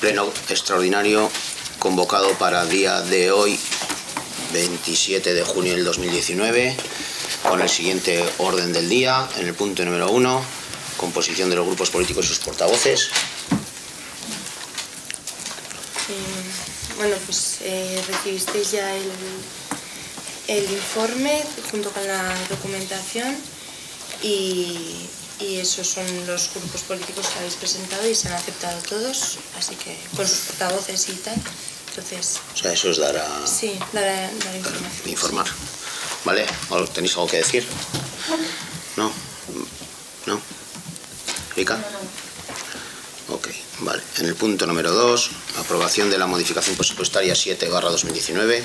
pleno extraordinario convocado para el día de hoy, 27 de junio del 2019, con el siguiente orden del día. En el punto número 1, composición de los grupos políticos y sus portavoces. Bueno, pues recibisteis ya el informe junto con la documentación y esos son los grupos políticos que habéis presentado y se han aceptado todos, así que con sus portavoces y tal. Entonces, o sea, eso es dar a... Sí, dar información. Informar. ¿Vale? ¿Tenéis algo que decir? ¿No? ¿No? ¿Erika? Ok, vale. En el punto número 2, aprobación de la modificación presupuestaria 7/2019.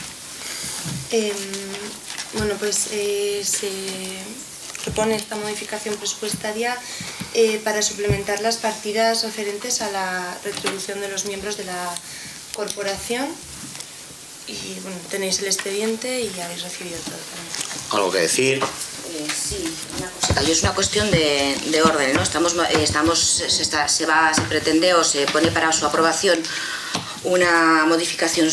Bueno, pues se propone esta modificación presupuestaria para suplementar las partidas referentes a la retribución de los miembros de la corporación. Y bueno, tenéis el expediente y habéis recibido todo también. ¿Algo que decir? Sí, una cosita. Es una cuestión de orden, ¿no? Se pretende o se pone para su aprobación una modificación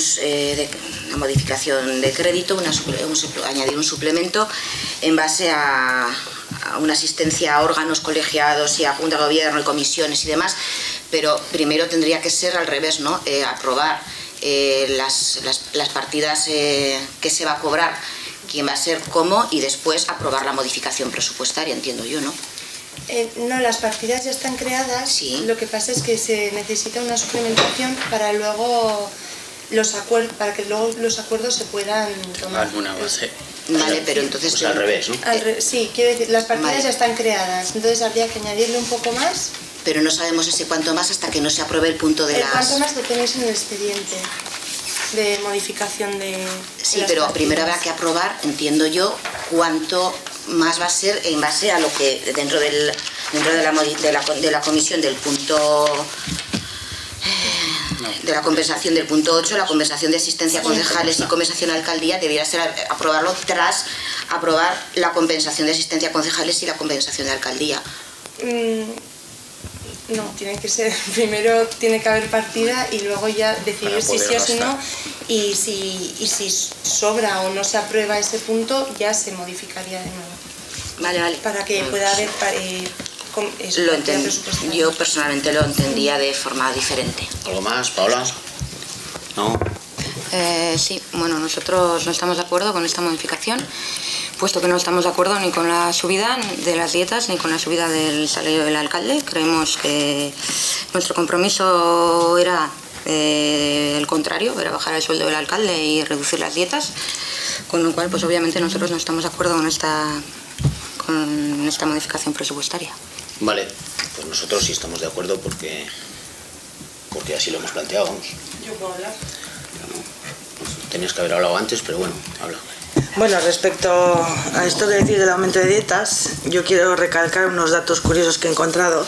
de crédito, añadir un suplemento en base a una asistencia a órganos colegiados y a Junta de Gobierno y comisiones y demás, pero primero tendría que ser al revés, ¿no? Aprobar las partidas que se va a cobrar, quién va a ser, cómo, y después aprobar la modificación presupuestaria, entiendo yo, ¿no? No, las partidas ya están creadas. Sí. Lo que pasa es que se necesita una suplementación para luego para que luego los acuerdos se puedan tomar. Alguna base. Vale, pero entonces... Pues al revés, ¿no? Sí, quiero decir, las partidas Vale. ya están creadas, entonces habría que añadirle un poco más. Pero no sabemos ese cuánto más hasta que no se apruebe el punto de El las... cuánto más lo tenéis en el expediente de modificación de Sí, las pero partidas. primero habrá que aprobar, entiendo yo, cuánto más va a ser en base a lo que dentro de la comisión del punto... de la compensación del punto 8, la compensación de asistencia a concejales y compensación a alcaldía, debiera ser aprobarlo tras aprobar la compensación de asistencia a concejales y la compensación de alcaldía. No, tiene que ser, primero tiene que haber partida y luego ya decidir si sí o si no, y si sobra o no se aprueba ese punto, ya se modificaría de nuevo. Vale, vale. Para que pueda haber Yo personalmente lo entendía de forma diferente. ¿Algo más, Paola? ¿No? Sí, bueno, nosotros no estamos de acuerdo con esta modificación, puesto que no estamos de acuerdo ni con la subida de las dietas ni con la subida del salario del alcalde. Creemos que nuestro compromiso era el contrario, era bajar el sueldo del alcalde y reducir las dietas, con lo cual, pues obviamente nosotros no estamos de acuerdo con esta modificación presupuestaria. Vale, pues nosotros sí estamos de acuerdo porque así lo hemos planteado, vamos. Yo puedo hablar. Tenías que haber hablado antes, pero bueno, habla. Bueno, respecto a esto que decís del aumento de dietas, yo quiero recalcar unos datos curiosos que he encontrado.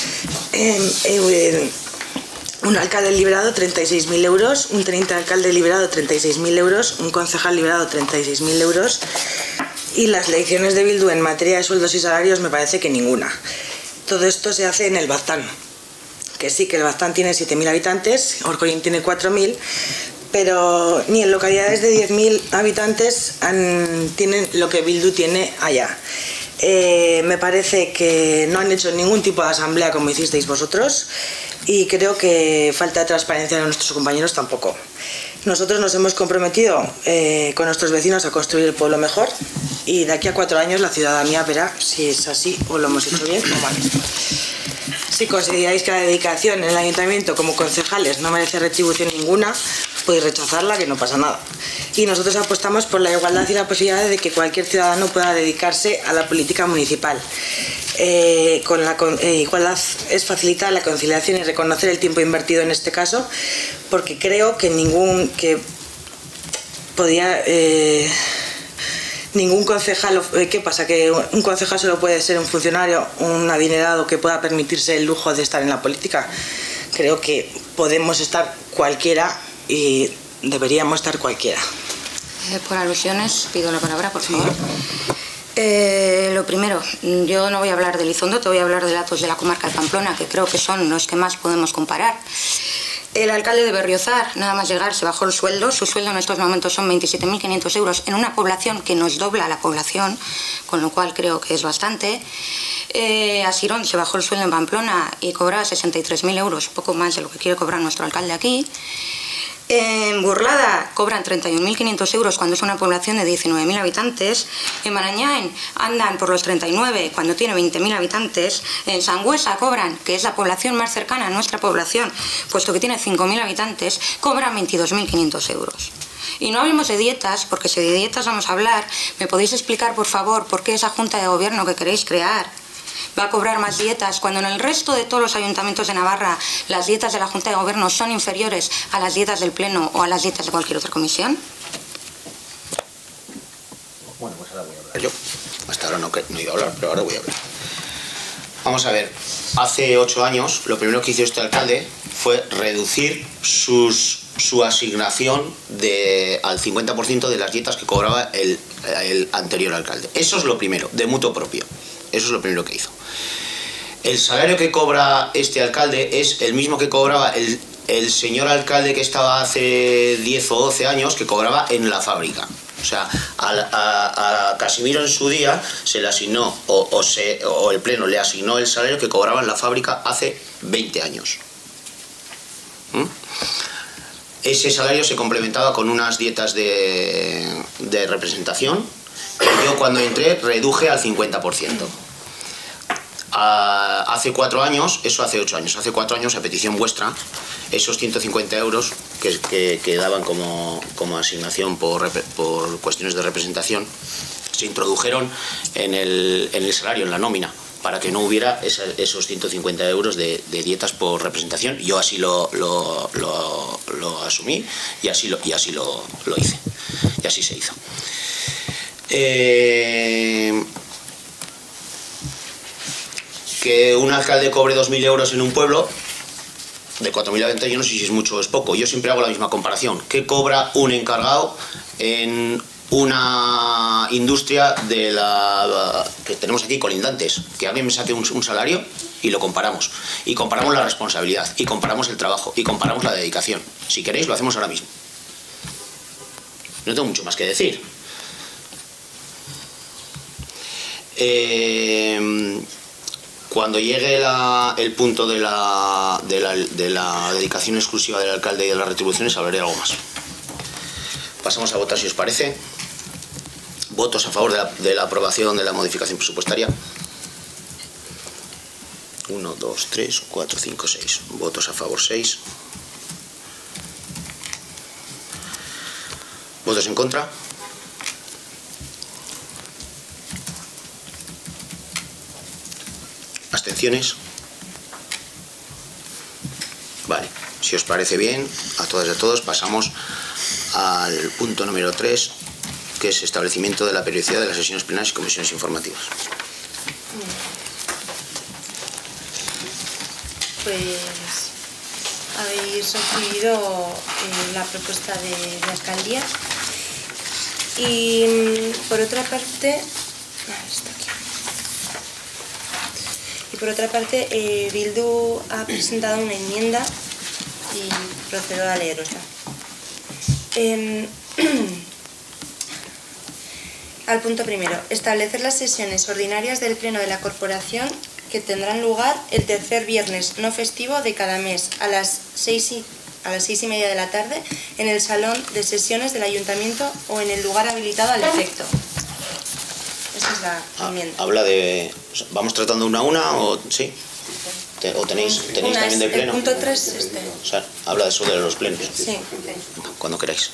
Un alcalde liberado 36.000 euros, un teniente de alcalde liberado 36.000 euros, un concejal liberado 36.000 euros y las elecciones de Bildu en materia de sueldos y salarios me parece que ninguna. Todo esto se hace en el Baztán, que sí, que el Baztán tiene 7.000 habitantes, Orcollín tiene 4.000, pero ni en localidades de 10.000 habitantes tienen lo que Bildu tiene allá. Me parece que no han hecho ningún tipo de asamblea como hicisteis vosotros y creo que falta de transparencia de nuestros compañeros tampoco. Nosotros nos hemos comprometido con nuestros vecinos a construir el pueblo mejor y de aquí a 4 años la ciudadanía verá si es así o lo hemos hecho bien o mal. Si consideráis que la dedicación en el ayuntamiento como concejales no merece retribución ninguna, podéis rechazarla, que no pasa nada. Y nosotros apostamos por la igualdad y la posibilidad de que cualquier ciudadano pueda dedicarse a la política municipal. Con la igualdad es facilitar la conciliación y reconocer el tiempo invertido en este caso, porque creo que ningún concejal, ¿qué pasa? Que un concejal solo puede ser un funcionario, un adinerado que pueda permitirse el lujo de estar en la política. Creo que podemos estar cualquiera y deberíamos estar cualquiera. Por alusiones, pido la palabra, por favor. Lo primero, yo no voy a hablar de Elizondo, te voy a hablar de datos de la comarca de Pamplona, que creo que son los que más podemos comparar. El alcalde de Berriozar, nada más llegar, se bajó el sueldo. Su sueldo en estos momentos son 27.500 euros en una población que nos dobla la población, con lo cual creo que es bastante. Asirón se bajó el sueldo en Pamplona y cobraba 63.000 euros, poco más de lo que quiere cobrar nuestro alcalde aquí. En Burlada cobran 31.500 euros cuando es una población de 19.000 habitantes. En Marañán andan por los 39 cuando tiene 20.000 habitantes. En Sangüesa cobran, que es la población más cercana a nuestra población, puesto que tiene 5.000 habitantes, cobran 22.500 euros. Y no hablemos de dietas, porque si de dietas vamos a hablar, ¿me podéis explicar, por favor, por qué esa junta de gobierno que queréis crear va a cobrar más dietas cuando en el resto de todos los ayuntamientos de Navarra las dietas de la Junta de Gobierno son inferiores a las dietas del Pleno o a las dietas de cualquier otra comisión? Bueno, pues ahora voy a hablar yo. Hasta ahora no iba a hablar, pero ahora voy a hablar. Vamos a ver, hace 8 años lo primero que hizo este alcalde fue reducir su asignación al 50% de las dietas que cobraba el anterior alcalde. Eso es lo primero, de mutuo propio. Eso es lo primero que hizo. El salario que cobra este alcalde es el mismo que cobraba el señor alcalde que estaba hace 10 o 12 años, que cobraba en la fábrica. O sea, a Casimiro en su día se le asignó, o el Pleno le asignó el salario que cobraba en la fábrica hace 20 años. Ese salario se complementaba con unas dietas de representación que yo cuando entré reduje al 50%. Hace 4 años, eso hace 8 años, hace 4 años a petición vuestra, esos 150 euros que daban como asignación por cuestiones de representación, se introdujeron en el salario, en la nómina, para que no hubiera esos 150 euros de dietas por representación. Yo así lo asumí y así lo hice, y así se hizo. Que un alcalde cobre 2.000 euros en un pueblo de 4.000 habitantes, yo no sé si es mucho o es poco. Yo siempre hago la misma comparación. ¿Qué cobra un encargado en una industria que tenemos aquí, colindantes? Que alguien me saque un salario y lo comparamos. Y comparamos la responsabilidad, y comparamos el trabajo, y comparamos la dedicación. Si queréis, lo hacemos ahora mismo. No tengo mucho más que decir. Cuando llegue el punto de la dedicación exclusiva del alcalde y de las retribuciones, hablaré algo más. Pasamos a votar, si os parece. Votos a favor de la aprobación de la modificación presupuestaria. 1, 2, 3, 4, 5, 6. Votos a favor 6. ¿Votos en contra? ¿Abstenciones? Vale, si os parece bien, a todas y a todos, pasamos al punto número 3, que es establecimiento de la periodicidad de las sesiones plenarias y comisiones informativas. Pues habéis recibido la propuesta de alcaldía y por otra parte... está aquí. Y por otra parte, Bildu ha presentado una enmienda y procedo a leerosla. Al punto primero, establecer las sesiones ordinarias del Pleno de la Corporación que tendrán lugar el tercer viernes no festivo de cada mes a las 6:30 de la tarde en el salón de sesiones del Ayuntamiento o en el lugar habilitado al efecto. Esa es la enmienda. Habla de... ¿Vamos tratando una a una o sí? ¿O tenéis también del Pleno? El punto 3 es este. O sea, habla de eso de los plenos. Sí. Cuando queráis.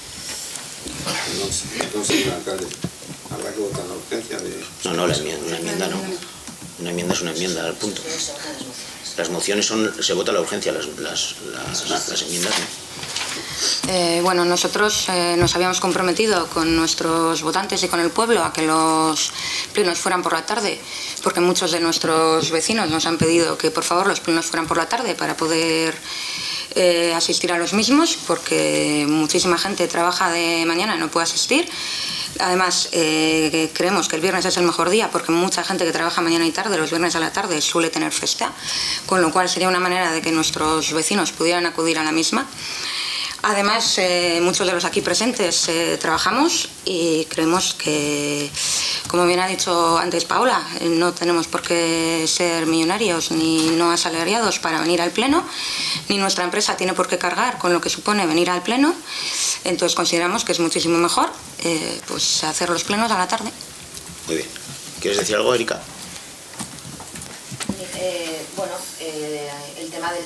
Entonces, alcalde, habrá que votar la urgencia de... No, una enmienda no. Una enmienda es una enmienda al punto. Las mociones se vota la urgencia, las enmiendas no. Bueno, nosotros nos habíamos comprometido con nuestros votantes y con el pueblo a que los plenos fueran por la tarde, porque muchos de nuestros vecinos nos han pedido que por favor los plenos fueran por la tarde para poder asistir a los mismos, porque muchísima gente trabaja de mañana y no puede asistir. Además, creemos que el viernes es el mejor día porque mucha gente que trabaja mañana y tarde, los viernes a la tarde, suele tener fiesta, con lo cual sería una manera de que nuestros vecinos pudieran acudir a la misma. Además, muchos de los aquí presentes trabajamos y creemos que, como bien ha dicho antes Paola, no tenemos por qué ser millonarios ni no asalariados para venir al pleno, ni nuestra empresa tiene por qué cargar con lo que supone venir al pleno. Entonces consideramos que es muchísimo mejor pues hacer los plenos a la tarde. Muy bien. ¿Quieres decir algo, Erika? Bueno, el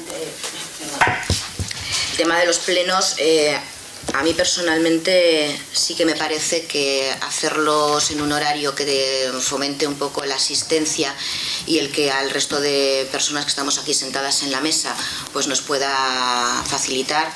tema de los plenos, a mí personalmente sí que me parece que hacerlos en un horario que fomente un poco la asistencia y el que al resto de personas que estamos aquí sentadas en la mesa pues nos pueda facilitar.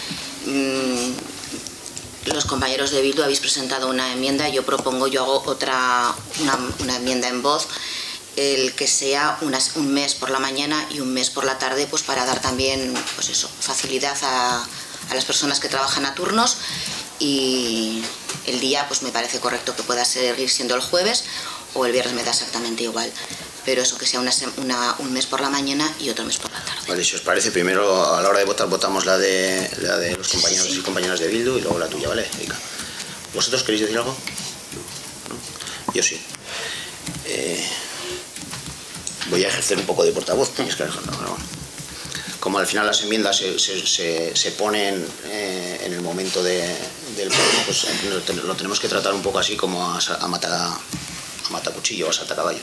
Los compañeros de Bildu habéis presentado una enmienda, yo hago una enmienda en voz, el que sea un mes por la mañana y un mes por la tarde, pues para dar también pues eso, facilidad a las personas que trabajan a turnos, y el día pues me parece correcto que pueda seguir siendo el jueves o el viernes, me da exactamente igual, pero eso, que sea un mes por la mañana y otro mes por la tarde. Vale, si os parece, primero a la hora de votar votamos la de los compañeros y compañeras de Bildu y luego la tuya, ¿vale, Erika? ¿Vosotros queréis decir algo? ¿No? Yo sí. Voy a ejercer un poco de portavoz, como al final las enmiendas se ponen en el momento del pleno, pues lo tenemos que tratar un poco así como a matacuchillo o a saltacaballo.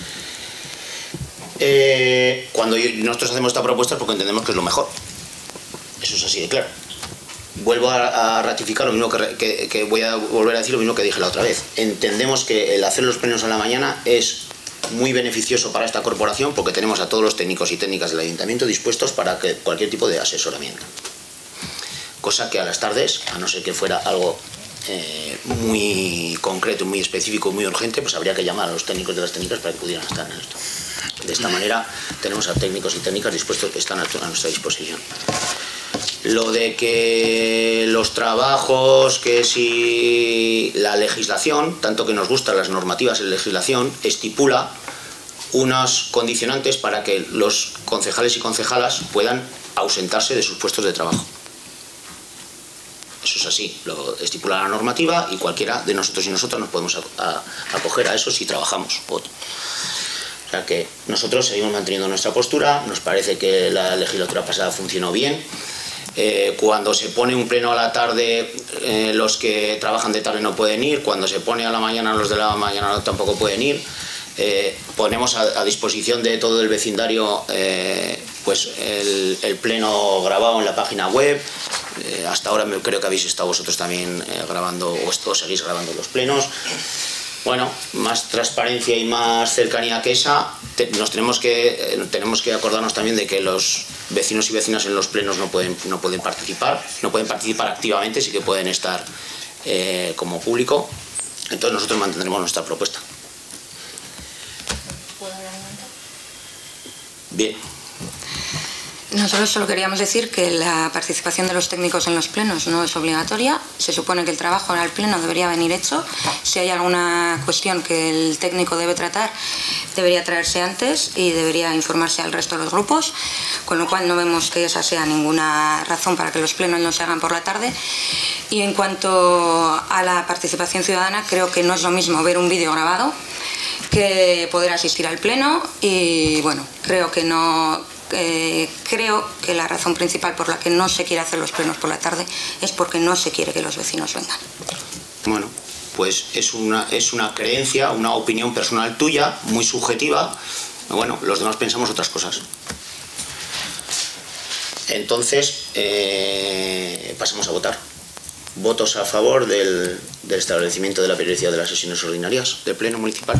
Cuando nosotros hacemos esta propuesta es porque entendemos que es lo mejor. Eso es así de claro. Vuelvo a ratificar lo mismo que voy a volver a decir lo mismo que dije la otra vez. Entendemos que el hacer los plenos a la mañana es muy beneficioso para esta corporación porque tenemos a todos los técnicos y técnicas del ayuntamiento dispuestos para cualquier tipo de asesoramiento. Cosa que a las tardes, a no ser que fuera algo muy concreto, muy específico, muy urgente, pues habría que llamar a los técnicos de las técnicas para que pudieran estar en esto. De esta manera tenemos a técnicos y técnicas dispuestos que están a nuestra disposición. Lo de que los trabajos, que si la legislación, tanto que nos gustan las normativas en legislación, estipula unos condicionantes para que los concejales y concejalas puedan ausentarse de sus puestos de trabajo. Eso es así, lo estipula la normativa y cualquiera de nosotros y nosotras nos podemos acoger a eso si trabajamos. O sea que nosotros seguimos manteniendo nuestra postura, nos parece que la legislatura pasada funcionó bien. Cuando se pone un pleno a la tarde, los que trabajan de tarde no pueden ir. Cuando se pone a la mañana, los de la mañana tampoco pueden ir. Ponemos a disposición de todo el vecindario pues el pleno grabado en la página web. Hasta ahora creo que habéis estado vosotros también grabando, o seguís grabando los plenos. Bueno, más transparencia y más cercanía que esa, tenemos que acordarnos también de que los vecinos y vecinas en los plenos no pueden participar activamente, sí que pueden estar como público. Entonces nosotros mantendremos nuestra propuesta. Bien. Nosotros solo queríamos decir que la participación de los técnicos en los plenos no es obligatoria. Se supone que el trabajo al pleno debería venir hecho. Si hay alguna cuestión que el técnico debe tratar, debería traerse antes y debería informarse al resto de los grupos, con lo cual no vemos que esa sea ninguna razón para que los plenos no se hagan por la tarde. Y en cuanto a la participación ciudadana, creo que no es lo mismo ver un vídeo grabado que poder asistir al pleno, y bueno, creo que la razón principal por la que no se quiere hacer los plenos por la tarde es porque no se quiere que los vecinos vengan. Bueno, pues es una creencia, una opinión personal tuya, muy subjetiva. Bueno, los demás pensamos otras cosas. Entonces, pasamos a votar. ¿Votos a favor del establecimiento de la periodicidad de las sesiones ordinarias del Pleno Municipal?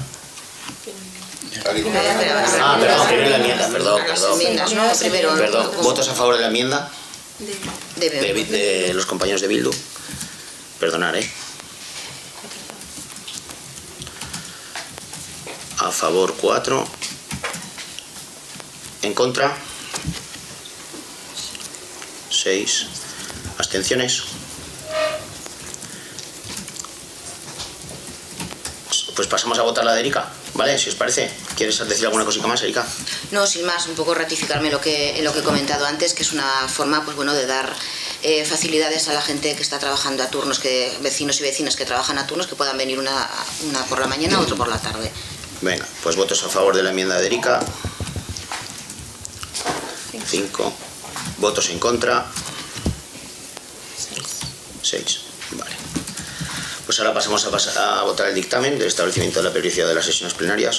Perdón, primero la enmienda, perdón. ¿Votos a favor de la enmienda? De los compañeros de Bildu. Perdonad, A favor 4. ¿En contra? 6. ¿Abstenciones? Pues pasamos a votar la de Erika, ¿vale? Si os parece. ¿Quieres decir alguna cosita más, Erika? No, sin más, un poco ratificarme en lo que he comentado antes, que es una forma, pues bueno, de dar facilidades a la gente que está trabajando a turnos, que vecinos y vecinas que trabajan a turnos, que puedan venir una por la mañana, otro por la tarde. Venga, pues votos a favor de la enmienda de Erika. 5. Votos en contra. 6. Vale. Pues ahora pasamos a votar el dictamen del establecimiento de la periodicidad de las sesiones plenarias.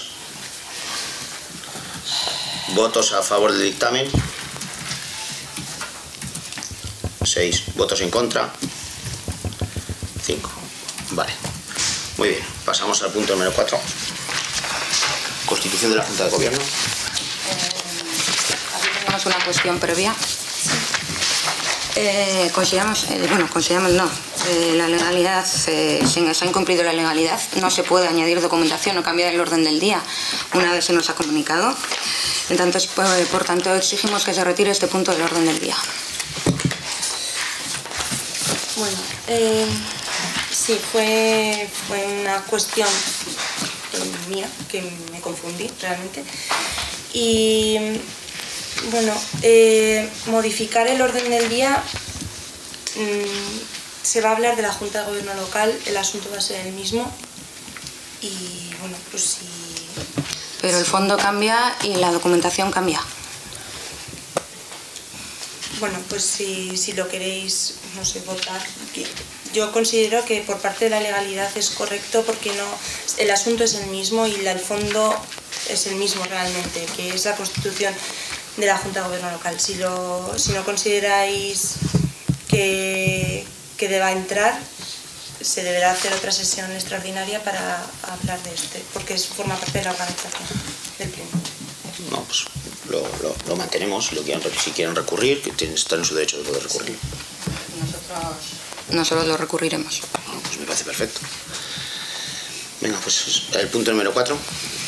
Votos a favor del dictamen. 6. Votos en contra. 5. Vale. Muy bien. Pasamos al punto número 4. Constitución de la Junta de Gobierno. Aquí tenemos una cuestión previa. Consideramos no. La legalidad, se ha incumplido la legalidad, no se puede añadir documentación o cambiar el orden del día una vez se nos ha comunicado. Entonces, por tanto, exigimos que se retire este punto del orden del día. Bueno, sí, fue una cuestión mía, que me confundí realmente. Y bueno, modificar el orden del día, se va a hablar de la Junta de Gobierno local, el asunto va a ser el mismo. Y bueno, pues sí. Pero el fondo cambia y la documentación cambia. Bueno, pues si lo queréis, no sé, votar. Yo considero que por parte de la legalidad es correcto porque el asunto es el mismo y el fondo es el mismo realmente, que es la constitución de la Junta de Gobierno local. Si no consideráis que deba entrar, se deberá hacer otra sesión extraordinaria para hablar de este, porque forma parte de la organización del pleno. No, pues lo mantenemos. Si quieren recurrir, que están en su derecho de poder recurrir. Nosotros lo recurriremos. No, pues me parece perfecto. Venga, pues el punto número 4.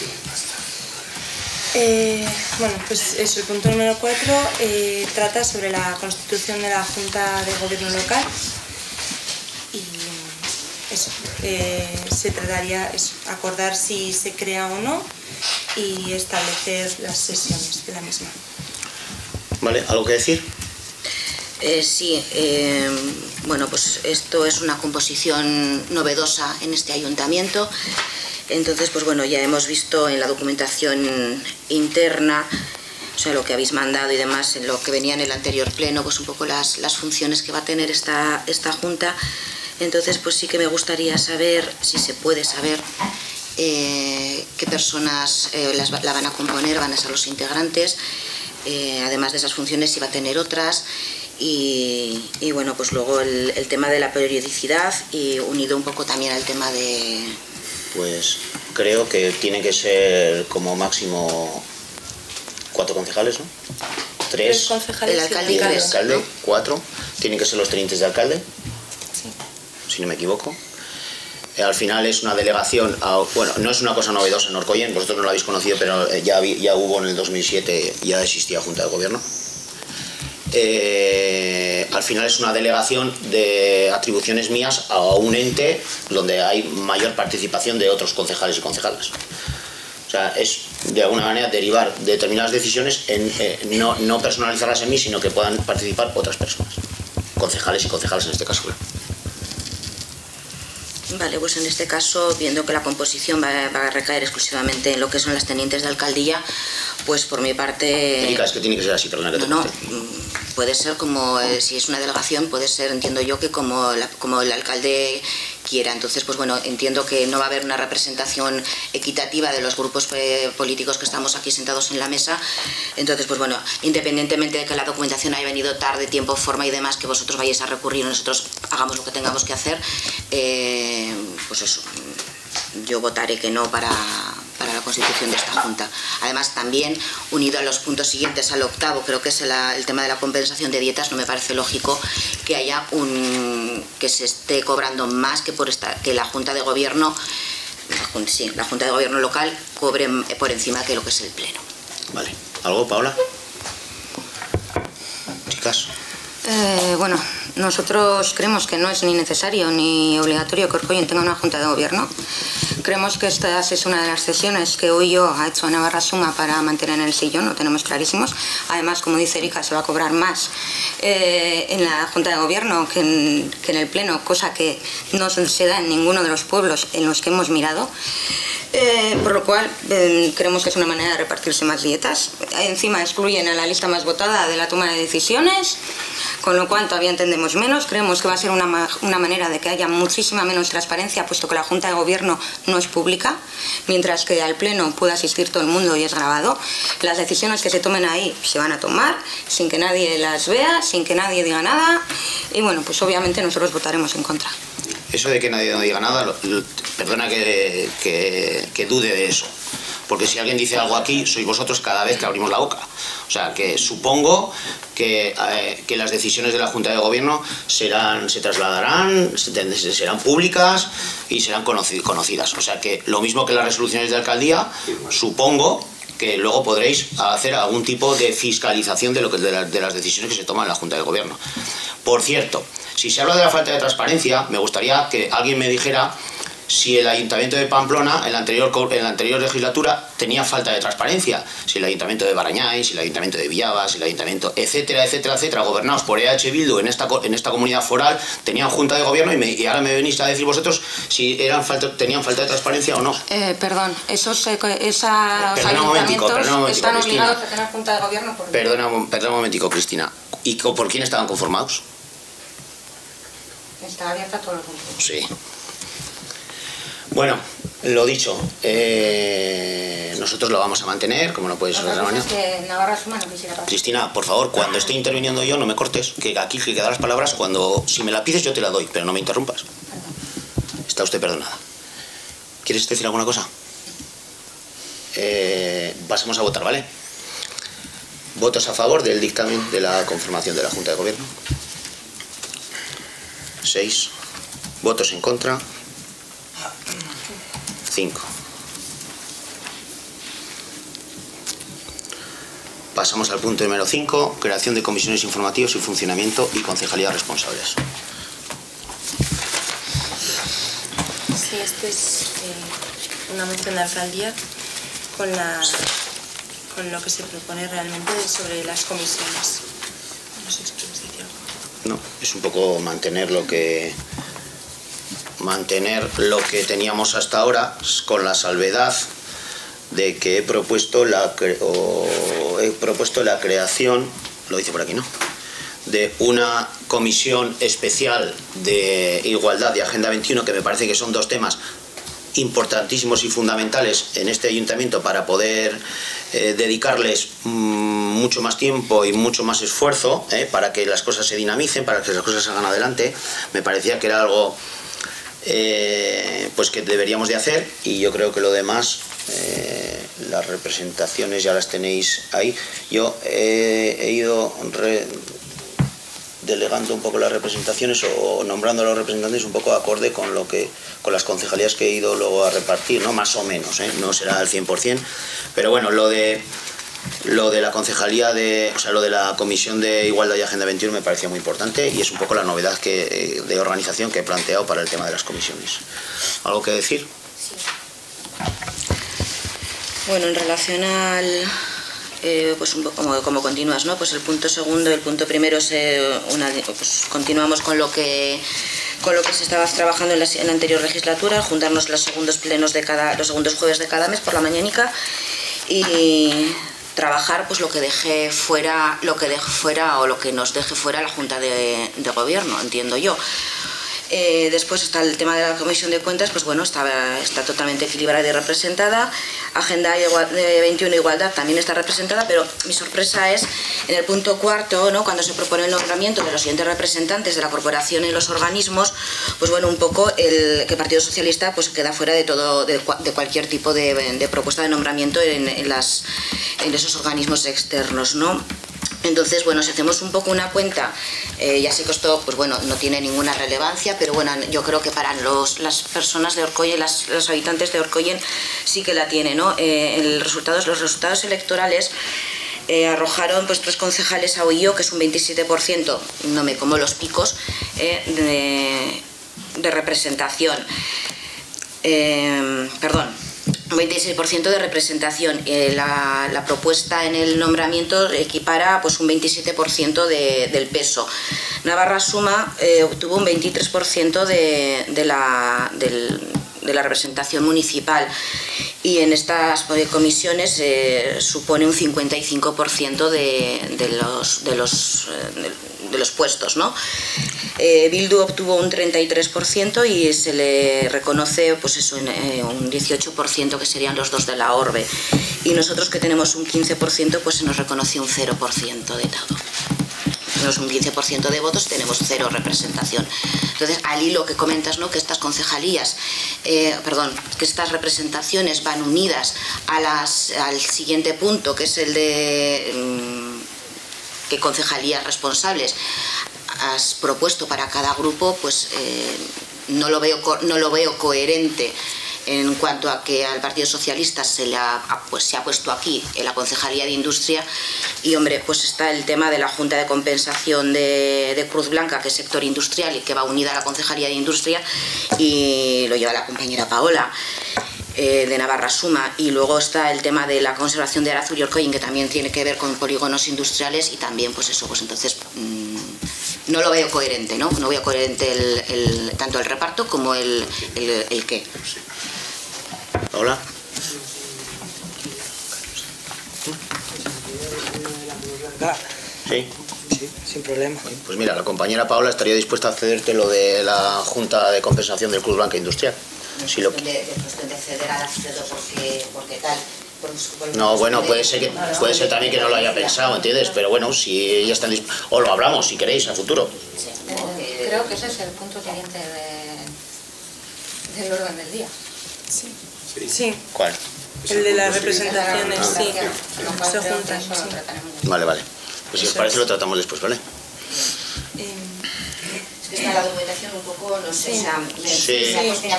Bueno, pues eso, el punto número 4 trata sobre la constitución de la Junta de Gobierno local. Y eso, se trataría de acordar si se crea o no y establecer las sesiones de la misma. ¿Vale? ¿Algo que decir? Sí, bueno, pues esto es una composición novedosa en este ayuntamiento. Entonces, pues bueno, ya hemos visto en la documentación interna, o sea, lo que habéis mandado y demás, en lo que venía en el anterior pleno, pues un poco las funciones que va a tener esta Junta. Entonces, pues sí que me gustaría saber, si se puede saber, qué personas la van a componer, van a ser los integrantes, además de esas funciones si va a tener otras, y bueno, pues luego el tema de la periodicidad y unido un poco también al tema de... Pues creo que tiene que ser como máximo 4 concejales, ¿no? 3 concejales, el alcalde y el 3, alcalde, ¿no? 4. Tienen que ser los tenientes de alcalde, Sí. si no me equivoco. Al final es una delegación, bueno, no es una cosa novedosa en Orcoyen, vosotros no lo habéis conocido, pero ya hubo en el 2007, ya existía Junta de Gobierno. Al final es una delegación de atribuciones mías a un ente donde hay mayor participación de otros concejales y concejalas. O sea, es de alguna manera derivar determinadas decisiones, no personalizarlas en mí, sino que puedan participar otras personas, concejales y concejalas en este caso. Vale, pues en este caso, viendo que la composición va a recaer exclusivamente en lo que son las tenientes de alcaldía, pues por mi parte... Erika, es que tiene que ser así, perdona que te corte. Puede ser como, si es una delegación, puede ser, entiendo yo, que como el alcalde quiera. Entonces, pues bueno, entiendo que no va a haber una representación equitativa de los grupos políticos que estamos aquí sentados en la mesa. Entonces, pues bueno, independientemente de que la documentación haya venido tarde, tiempo, forma y demás, que vosotros vayáis a recurrir o nosotros hagamos lo que tengamos que hacer, pues eso, yo votaré que no para la constitución de esta Junta. Además, también, unido a los puntos siguientes, al 8º, creo que es el tema de la compensación de dietas, no me parece lógico que haya que se esté cobrando más que la Junta de Gobierno, la Junta de Gobierno local cobre por encima que lo que es el Pleno. Vale. ¿Algo, Paola? Chicas. Bueno, nosotros creemos que no es ni necesario ni obligatorio que Orkoien tenga una junta de gobierno. Creemos que esta es una de las cesiones que hoy ha hecho Navarra Suma para mantener el sillón, lo tenemos clarísimos. Además, como dice Erika, se va a cobrar más en la junta de gobierno que en el pleno, cosa que no se da en ninguno de los pueblos en los que hemos mirado. Por lo cual creemos que es una manera de repartirse más dietas. Encima excluyen a la lista más votada de la toma de decisiones, con lo cual todavía entendemos menos. Creemos que va a ser una manera de que haya muchísima menos transparencia, puesto que la Junta de Gobierno no es pública, mientras que al Pleno puede asistir todo el mundo y es grabado. Las decisiones que se tomen ahí se van a tomar sin que nadie las vea, sin que nadie diga nada, y bueno, pues obviamente nosotros votaremos en contra. Eso de que nadie no diga nada, perdona que dude de eso. Porque si alguien dice algo aquí, sois vosotros cada vez que abrimos la boca. O sea, que supongo que las decisiones de la Junta de Gobierno se trasladarán, serán públicas y serán conocidas. O sea, que lo mismo que las resoluciones de alcaldía, supongo que luego podréis hacer algún tipo de fiscalización de las decisiones que se toman en la Junta de Gobierno. Por cierto, si se habla de la falta de transparencia, me gustaría que alguien me dijera si el Ayuntamiento de Pamplona, en la anterior legislatura, tenía falta de transparencia. Si el Ayuntamiento de Barañáin, si el Ayuntamiento de Villava, si el Ayuntamiento, etcétera, etcétera, etcétera, gobernados por EH Bildu en esta comunidad foral, tenían junta de gobierno y ahora me venís a decir vosotros si tenían falta de transparencia o no. Perdón, esos ayuntamientos están obligados a tener junta de gobierno por... Perdona un momentico, Cristina. ¿Y por quién estaban conformados? Está abierta a todos los grupos. Sí. Bueno, lo dicho, nosotros lo vamos a mantener, como no puede ser de otra manera. Cristina, por favor, cuando esté interviniendo yo, no me cortes, que aquí que quedan las palabras, si me la pides yo te la doy, pero no me interrumpas. Está usted perdonada. ¿Quieres decir alguna cosa? Pasamos a votar, ¿vale? ¿Votos a favor del dictamen de la conformación de la Junta de Gobierno? 6. ¿Votos en contra? 5. Pasamos al punto número 5, creación de comisiones informativas y funcionamiento y concejalías responsables. Sí, esto es una moción de alcaldía con lo que se propone realmente sobre las comisiones. No sé si quieres decir algo. No, es un poco mantener lo que teníamos hasta ahora, con la salvedad de que he propuesto la creación, lo dice por aquí, ¿no?, de una comisión especial de igualdad y Agenda 21, que me parece que son dos temas importantísimos y fundamentales en este ayuntamiento para poder dedicarles mucho más tiempo y mucho más esfuerzo, para que las cosas se dinamicen, para que las cosas se hagan adelante. Me parecía que era algo pues que deberíamos de hacer, y yo creo que lo demás, las representaciones ya las tenéis ahí. Yo he ido delegando un poco las representaciones o nombrando a los representantes un poco acorde con las concejalías que he ido luego a repartir, ¿no? Más o menos, no será al 100%, pero bueno, lo de la concejalía lo de la Comisión de Igualdad y Agenda 21 me parecía muy importante, y es un poco la novedad de organización que he planteado para el tema de las comisiones. ¿Algo que decir? Sí. Bueno, en relación al... pues un poco como continúas, ¿no? Pues el punto segundo y el punto primero pues continuamos con lo que se estaba trabajando en la anterior legislatura, juntarnos los segundos jueves de cada mes por la mañanica y trabajar pues lo que deje fuera o lo que nos deje fuera la Junta de Gobierno, entiendo yo. Después está el tema de la Comisión de Cuentas, pues bueno, está totalmente equilibrada y representada. Agenda 21 Igualdad también está representada, pero mi sorpresa es en el punto cuarto, ¿no?, cuando se propone el nombramiento de los siguientes representantes de la corporación y los organismos, pues bueno, un poco que el Partido Socialista pues queda fuera de cualquier tipo de propuesta de nombramiento en esos organismos externos, ¿no? Entonces, bueno, si hacemos un poco una cuenta, ya sé que esto pues bueno, no tiene ninguna relevancia, pero bueno, yo creo que para las personas de Orkoien, los habitantes de Orkoien sí que la tiene, ¿no? Los resultados electorales arrojaron pues 3 concejales a UIO, que es un 27%, no me como los picos, de representación. Perdón, un 26% de representación. La propuesta en el nombramiento equipara pues un 27% del peso. Navarra Suma obtuvo un 23% de la representación municipal, y en estas comisiones supone un 55% de los puestos, ¿no? Bildu obtuvo un 33% y se le reconoce pues eso, un 18%, que serían los 2 de la Orbe, y nosotros, que tenemos un 15%, pues se nos reconoce un 0% de todo. Tenemos un 15% de votos, tenemos 0 representación. Entonces, al hilo que comentas, ¿no?, que estas concejalías, que estas representaciones van unidas al siguiente punto, que es el de qué concejalías responsables has propuesto para cada grupo, pues no lo veo coherente en cuanto a que al Partido Socialista se ha puesto aquí en la Concejalía de Industria, y hombre, pues está el tema de la Junta de Compensación de Cruz Blanca, que es sector industrial y que va unida a la Concejalía de Industria, y lo lleva la compañera Paola, de Navarra Suma, y luego está el tema de la conservación de Arazur y Orkoin, que también tiene que ver con polígonos industriales, y también pues eso, pues entonces no lo veo coherente, ¿no? No veo coherente tanto el reparto como el qué. Hola. Sí. Sí, sin problema. Pues mira, la compañera Paola estaría dispuesta a cederte lo de la Junta de Compensación del Cruz Blanca Industrial. Si lo... de ceder a la CEDO porque tal. No, bueno, puede ser también que no lo haya pensado, ¿entiendes? Pero bueno, si ella está o lo hablamos, si queréis, a futuro. Sí, creo que ese es el punto siguiente del orden del día. Sí. Sí. ¿Cuál? El de las representaciones, sí. Se juntan, sí. Vale, vale. Pues si os parece lo tratamos después, ¿vale? Está la documentación un poco, no sé, sí.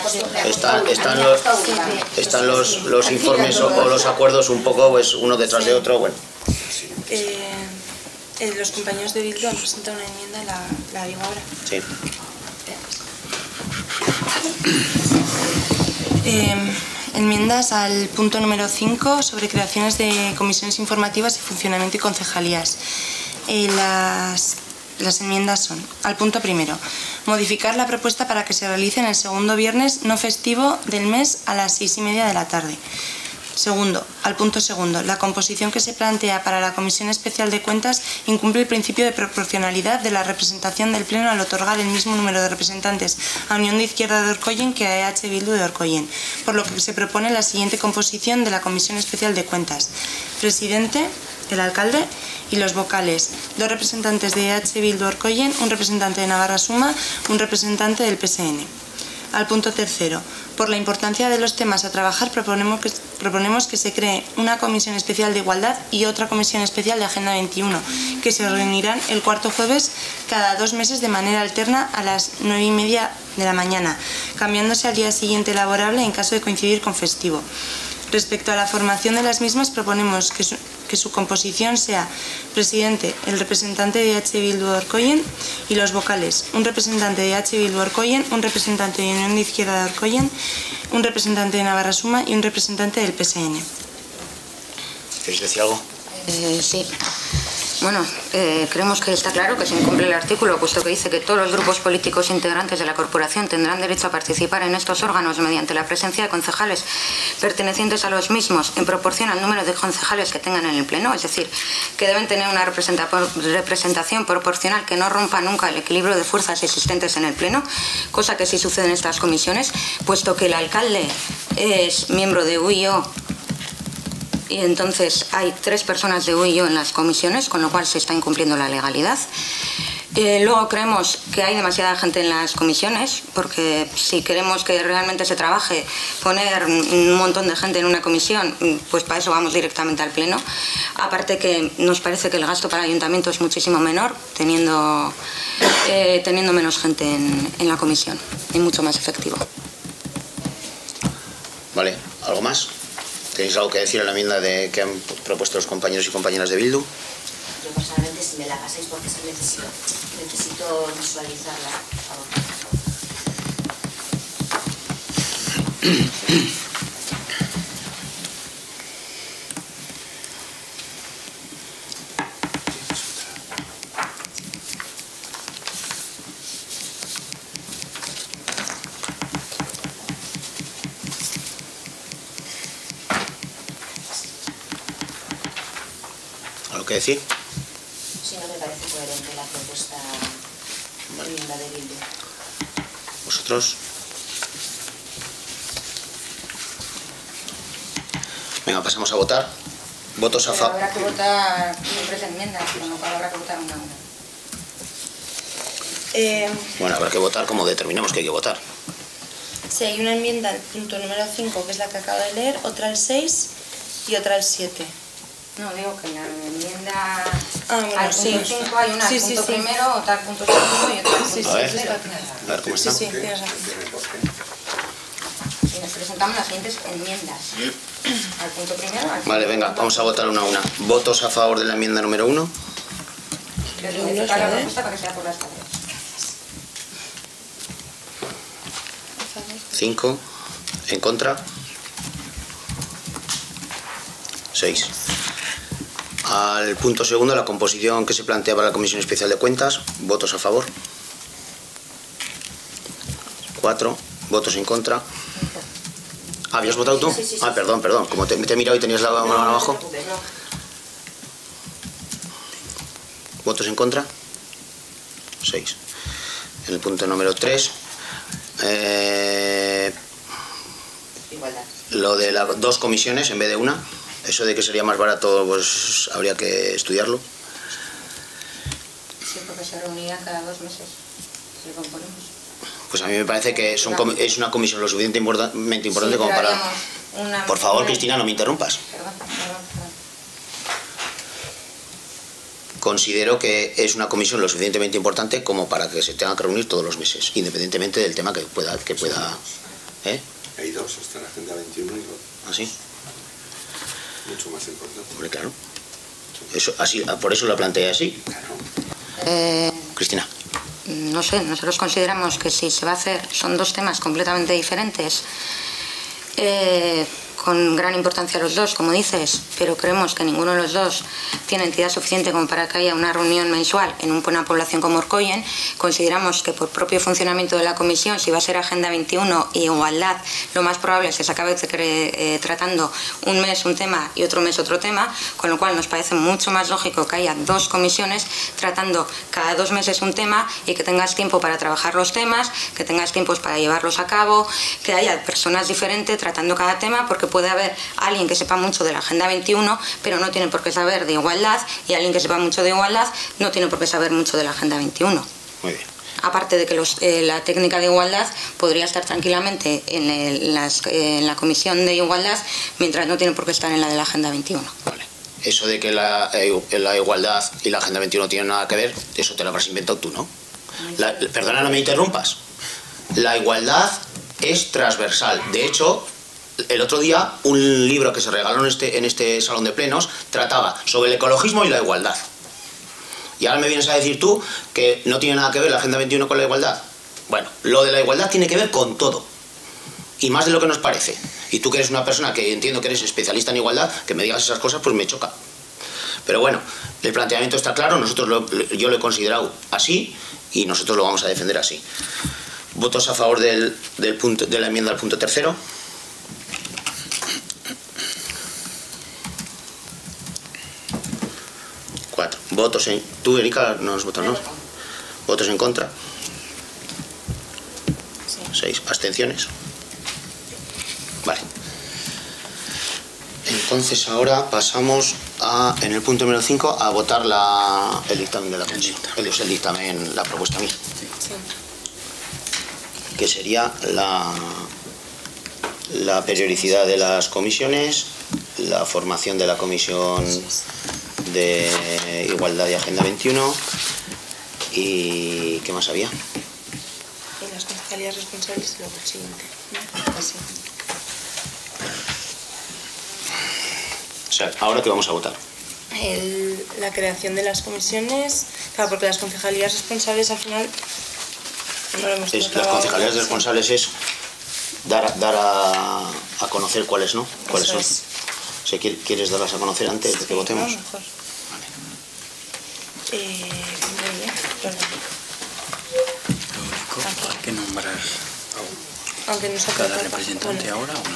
Están los informes o los acuerdos un poco pues uno detrás de otro, bueno. Los compañeros de Bildu han presentado una enmienda, la digo ahora. Sí. Enmiendas al punto número 5 sobre creaciones de comisiones informativas y funcionamiento y concejalías. Las enmiendas son: al punto primero, modificar la propuesta para que se realice en el segundo viernes no festivo del mes a las 6:30 de la tarde. Segundo, al punto segundo, la composición que se plantea para la Comisión Especial de Cuentas incumple el principio de proporcionalidad de la representación del Pleno al otorgar el mismo número de representantes a Unión de Izquierda de Orkoien que a EH Bildu de Orkoien, por lo que se propone la siguiente composición de la Comisión Especial de Cuentas: presidente, el alcalde y los vocales, 2 representantes de EH Bildu Orkoien, un representante de Navarra Suma, un representante del PSN. Al punto tercero, por la importancia de los temas a trabajar, proponemos que se cree una comisión especial de igualdad y otra comisión especial de Agenda 21, que se reunirán el cuarto jueves cada 2 meses de manera alterna a las 9:30 de la mañana, cambiándose al día siguiente laborable en caso de coincidir con festivo. Respecto a la formación de las mismas, proponemos que su composición sea presidente, el representante de EH Bildu Orkoien, y los vocales, un representante de EH Bildu Orkoien, un representante de Unión de Izquierda de Orkoien, un representante de Navarra Suma y un representante del PSN. ¿Queréis decir algo? Sí. Bueno, creemos que está claro que se incumple el artículo, puesto que dice que todos los grupos políticos integrantes de la corporación tendrán derecho a participar en estos órganos mediante la presencia de concejales pertenecientes a los mismos en proporción al número de concejales que tengan en el Pleno, es decir, que deben tener una representación proporcional que no rompa nunca el equilibrio de fuerzas existentes en el Pleno, cosa que sí sucede en estas comisiones, puesto que el alcalde es miembro de UIO, y entonces hay 3 personas de UIO en las comisiones, con lo cual se está incumpliendo la legalidad. Luego creemos que hay demasiada gente en las comisiones, porque si queremos que realmente se trabaje, poner un montón de gente en una comisión, pues para eso vamos directamente al Pleno. Aparte que nos parece que el gasto para el ayuntamiento es muchísimo menor, teniendo menos gente en la comisión, y mucho más efectivo. Vale, ¿algo más? ¿Tenéis algo que decir en la enmienda que han propuesto los compañeros y compañeras de Bildu? Yo personalmente, si me la pasáis, porque es que necesito visualizarla, por favor. ¿Algo que decir? Si no me parece coherente la propuesta de enmienda de Bildu. ¿Vosotros? Venga, pasamos a votar. Votos a Pero favor. habrá que votar libres de enmiendas, con lo cual habrá que votar una a una. Bueno, habrá que votar como determinamos que hay que votar. Si hay una enmienda al punto número 5, que es la que acabo de leer, otra al 6 y otra al 7. No, digo que la enmienda bueno, al punto sí. 5 hay una al Sí, punto sí. primero, otra al punto segundo y otra al punto Sí, A ver. tercero. A ver cómo Sí, está. sí, tienes razón. Y nos presentamos las siguientes enmiendas. Al punto primero, al punto Vale, venga, segundo. vamos a votar una a una. ¿Votos a favor de la enmienda número 1? Voy a modificar la propuesta para que sea por las tablas. 5. ¿En contra? 6. Al punto segundo, la composición que se plantea para la Comisión Especial de Cuentas. ¿Votos a favor? 4. ¿Votos en contra? ¿Habías votado tú? Sí. Ah, perdón. Como te he mirado y tenías la mano abajo. No te preocupes, no. ¿Votos en contra? 6. En el punto número 3, Igualdad. lo de las 2 comisiones en vez de una. Eso de que sería más barato, pues habría que estudiarlo. Sí, porque se reunirán cada 2 meses. Si lo componemos. Pues a mí me parece que es una comisión lo suficientemente importante Sí, como pero para... haríamos una- Por favor, una- Cristina, no me interrumpas. Perdón. Considero que es una comisión lo suficientemente importante como para que se tenga que reunir todos los meses, independientemente del tema que pueda ¿eh? Hay 2, está en la Agenda 21 y ¿Así? mucho más importante. Hombre, claro. Eso, así, por eso lo planteé así. Cristina. No sé, nosotros consideramos que si se va a hacer, son 2 temas completamente diferentes, con gran importancia los 2, como dices, pero creemos que ninguno de los 2 tiene entidad suficiente como para que haya una reunión mensual en una población como Orkoien. Consideramos que por propio funcionamiento de la comisión, si va a ser Agenda 21 y igualdad, lo más probable es que se acabe tratando un mes un tema y otro mes otro tema, con lo cual nos parece mucho más lógico que haya 2 comisiones tratando cada 2 meses un tema y que tengas tiempo para trabajar los temas, que tengas tiempos para llevarlos a cabo, que haya personas diferentes tratando cada tema, porque puede haber alguien que sepa mucho de la Agenda 21, pero no tiene por qué saber de igualdad, y alguien que sepa mucho de igualdad no tiene por qué saber mucho de la Agenda 21. Muy bien. Aparte de que la técnica de igualdad podría estar tranquilamente en la comisión de igualdad, mientras no tiene por qué estar en la de la Agenda 21. Vale. Eso de que la igualdad y la Agenda 21 no tienen nada que ver, eso te lo habrás inventado tú, ¿no? Perdona, no me interrumpas. La igualdad es transversal. De hecho, el otro día un libro que se regaló en este salón de plenos trataba sobre el ecologismo y la igualdad. Y ahora me vienes a decir tú que no tiene nada que ver la Agenda 21 con la igualdad. Bueno, lo de la igualdad tiene que ver con todo. Y más de lo que nos parece. Y tú que eres una persona que entiendo que eres especialista en igualdad, que me digas esas cosas, pues me choca. Pero bueno, el planteamiento está claro, yo lo he considerado así y nosotros lo vamos a defender así. ¿Votos a favor de la enmienda al punto tercero? ¿Votos en... ¿Tú, Erika, no has votado, no? ¿Votos en contra? 6. ¿Abstenciones? Vale. Entonces ahora pasamos en el punto número 5, a votar el dictamen de la comisión. El dictamen, la propuesta mía. Que sería la periodicidad de las comisiones, la formación de la comisión de Igualdad y Agenda 21 y ¿qué más había? Y las concejalías responsables de lo siguiente. Así. sea, ¿ahora qué vamos a votar? La creación de las comisiones, claro, porque las concejalías responsables al final no lo hemos Las tratado. concejalías responsables es dar a conocer cuáles no, cuáles Eso son. es. O sea, ¿quieres darlas a conocer antes de que votemos? No, mejor. Perdón. Lo único, hay que nombrar Aunque no se cada trata- representante bueno. ahora o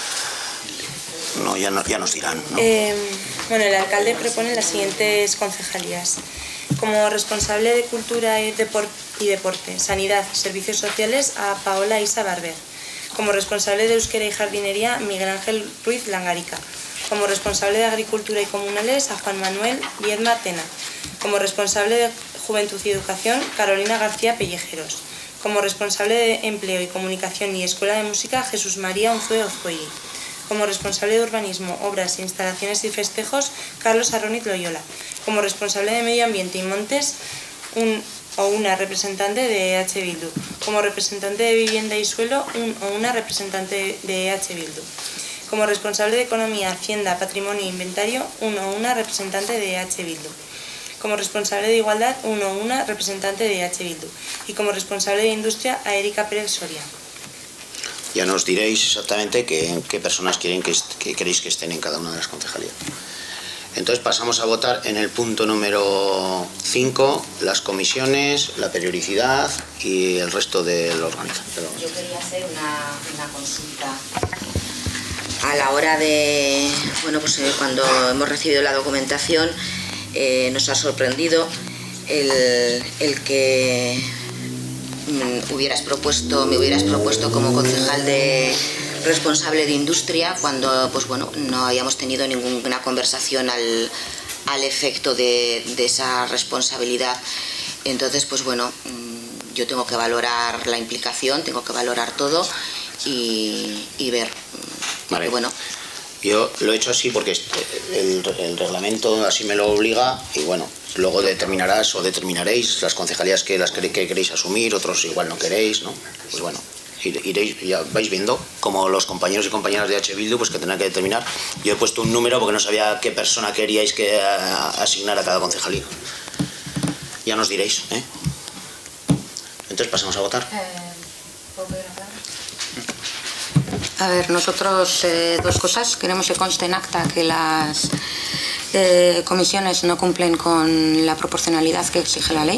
no. No, ya nos dirán, ¿no? Bueno, el alcalde propone las siguientes concejalías. Como responsable de Cultura y Deporte, Sanidad, Servicios Sociales, a Paola Isa Barber. Como responsable de Euskera y Jardinería, Miguel Ángel Ruiz Langarica. Como responsable de Agricultura y Comunales, a Juan Manuel Viedma Tena. Como responsable de Juventud y Educación, Carolina García Pellejeros. Como responsable de Empleo y Comunicación y Escuela de Música, Jesús María Unzue Ozcuegui. Como responsable de Urbanismo, Obras, Instalaciones y Festejos, Carlos Arroniz Loyola. Como responsable de Medio Ambiente y Montes, una representante de EH Bildu. Como representante de Vivienda y Suelo, una representante de EH Bildu. Como responsable de Economía, Hacienda, Patrimonio e Inventario, una representante de EH Bildu. Como responsable de Igualdad, una representante de EH Bildu. Y como responsable de Industria, a Erika Pérez Soria. Ya nos diréis exactamente qué personas que queréis que estén en cada una de las concejalías. Entonces pasamos a votar en el punto número 5, las comisiones, la periodicidad y el resto del organigrama. Yo quería hacer una consulta. A la hora de, bueno, pues cuando hemos recibido la documentación, nos ha sorprendido el que me hubieras propuesto como concejal responsable de Industria, cuando pues bueno, no habíamos tenido ninguna conversación al efecto de esa responsabilidad. Entonces, pues bueno, yo tengo que valorar la implicación, tengo que valorar todo y ver. Vale. Bueno, yo lo he hecho así porque el reglamento así me lo obliga y bueno, luego determinarás o determinaréis las concejalías que queréis asumir, otros igual no queréis, ¿no? Pues bueno, iréis, ya vais viendo como los compañeros y compañeras de EH Bildu pues que tendrán que determinar. Yo he puesto un número porque no sabía qué persona queríais que asignar a cada concejalía. Ya nos diréis, ¿eh? Entonces pasamos a votar. A ver, nosotros dos cosas. Queremos que conste en acta que las comisiones no cumplen con la proporcionalidad que exige la ley.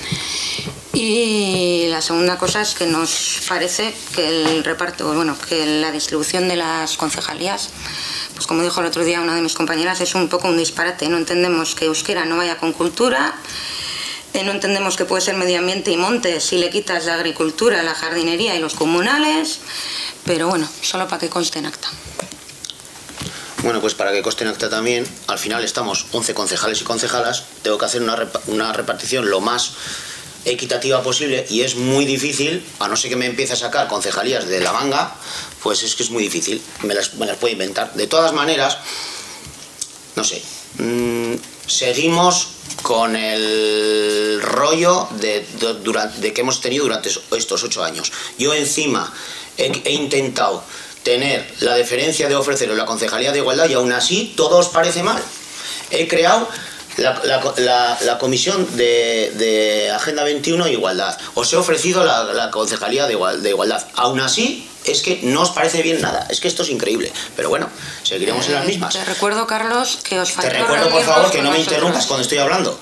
Y la segunda cosa es que nos parece que el reparto, bueno, que la distribución de las concejalías, pues como dijo el otro día una de mis compañeras, es un poco un disparate. No entendemos que Euskera no vaya con cultura, no entendemos que puede ser medio ambiente y montes si le quitas la agricultura, la jardinería y los comunales, pero bueno, solo para que conste en acta. Bueno, pues para que conste en acta también, al final estamos 11 concejales y concejalas, tengo que hacer una repartición lo más equitativa posible y es muy difícil, a no ser que me empiece a sacar concejalías de la manga, pues es que es muy difícil, me las puedo inventar. De todas maneras, no sé, seguimos con el rollo de que hemos tenido durante estos 8 años. Yo encima he intentado tener la deferencia de ofreceros la concejalía de igualdad y aún así todo os parece mal. He creado la comisión de Agenda 21 e Igualdad. Os he ofrecido la concejalía de igualdad. Aún así es que no os parece bien nada. Es que esto es increíble. Pero bueno, seguiremos en las mismas. Te recuerdo, Carlos, que os faltó. Te recuerdo, por favor, que no me interrumpas cuando estoy hablando.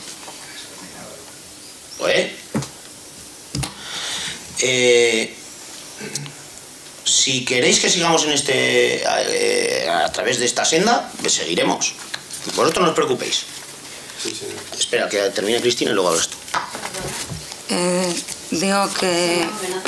Si queréis que sigamos en a través de esta senda, pues seguiremos. Vosotros no os preocupéis. Sí, señor. Espera, que termine Cristina y luego hablas tú. Digo que...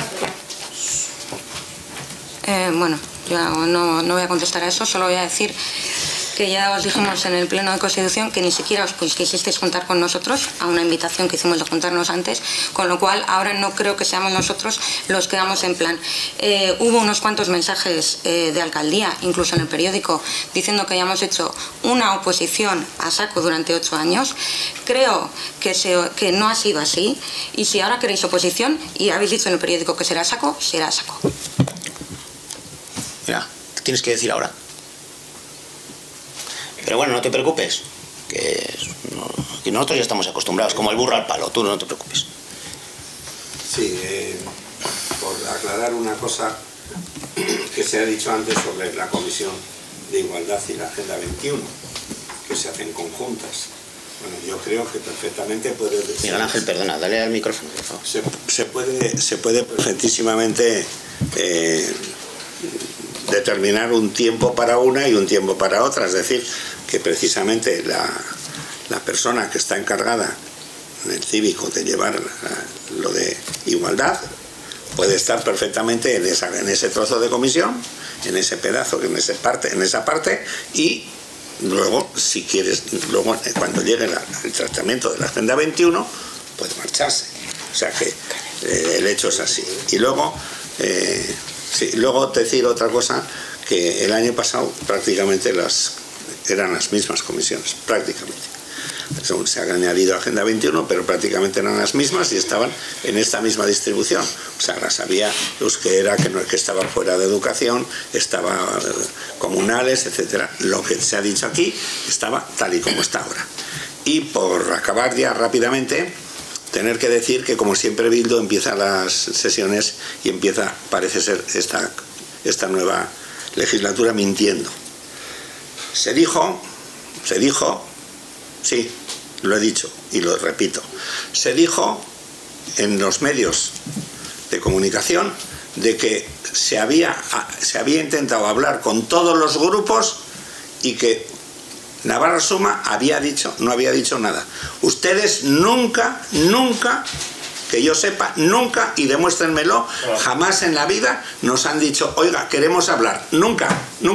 bueno, ya no voy a contestar a eso, solo voy a decir que ya os dijimos en el Pleno de Constitución que ni siquiera os quisisteis juntar con nosotros a una invitación que hicimos de juntarnos antes, con lo cual ahora no creo que seamos nosotros los que damos en plan. Hubo unos cuantos mensajes de alcaldía, incluso en el periódico, diciendo que hayamos hecho una oposición a saco durante 8 años. Creo que no ha sido así, y si ahora queréis oposición y habéis dicho en el periódico que será a saco, será a saco. Mira, ¿qué tienes que decir ahora? Pero bueno, no te preocupes, que nosotros ya estamos acostumbrados, como el burro al palo, tú no te preocupes. Sí, por aclarar una cosa que se ha dicho antes sobre la Comisión de Igualdad y la Agenda 21, que se hacen conjuntas. Bueno, yo creo que perfectamente puede... Miguel Ángel, perdona, dale al micrófono, por favor. Se puede perfectísimamente determinar un tiempo para una y un tiempo para otra, es decir, que precisamente la persona que está encargada en el cívico de llevar lo de igualdad puede estar perfectamente en ese trozo de comisión, en ese pedazo, en esa parte, y luego, si quieres, luego cuando llegue el tratamiento de la Agenda 21, puede marcharse. O sea que el hecho es así. Y luego, luego decir otra cosa, que el año pasado prácticamente eran las mismas comisiones, prácticamente. Se ha añadido Agenda 21, pero prácticamente eran las mismas y estaban en esta misma distribución. O sea, las había euskera, que estaba fuera de educación, estaba comunales, etcétera. Lo que se ha dicho aquí estaba tal y como está ahora. Y por acabar ya rápidamente, tener que decir que como siempre Bildu empieza las sesiones y empieza, parece ser, esta nueva legislatura mintiendo. Se dijo, sí, lo he dicho y lo repito, se dijo en los medios de comunicación de que se había intentado hablar con todos los grupos y que Navarra Suma no había dicho nada. Ustedes nunca, que yo sepa, nunca, y demuéstrenmelo, jamás en la vida nos han dicho, oiga, queremos hablar. Nunca,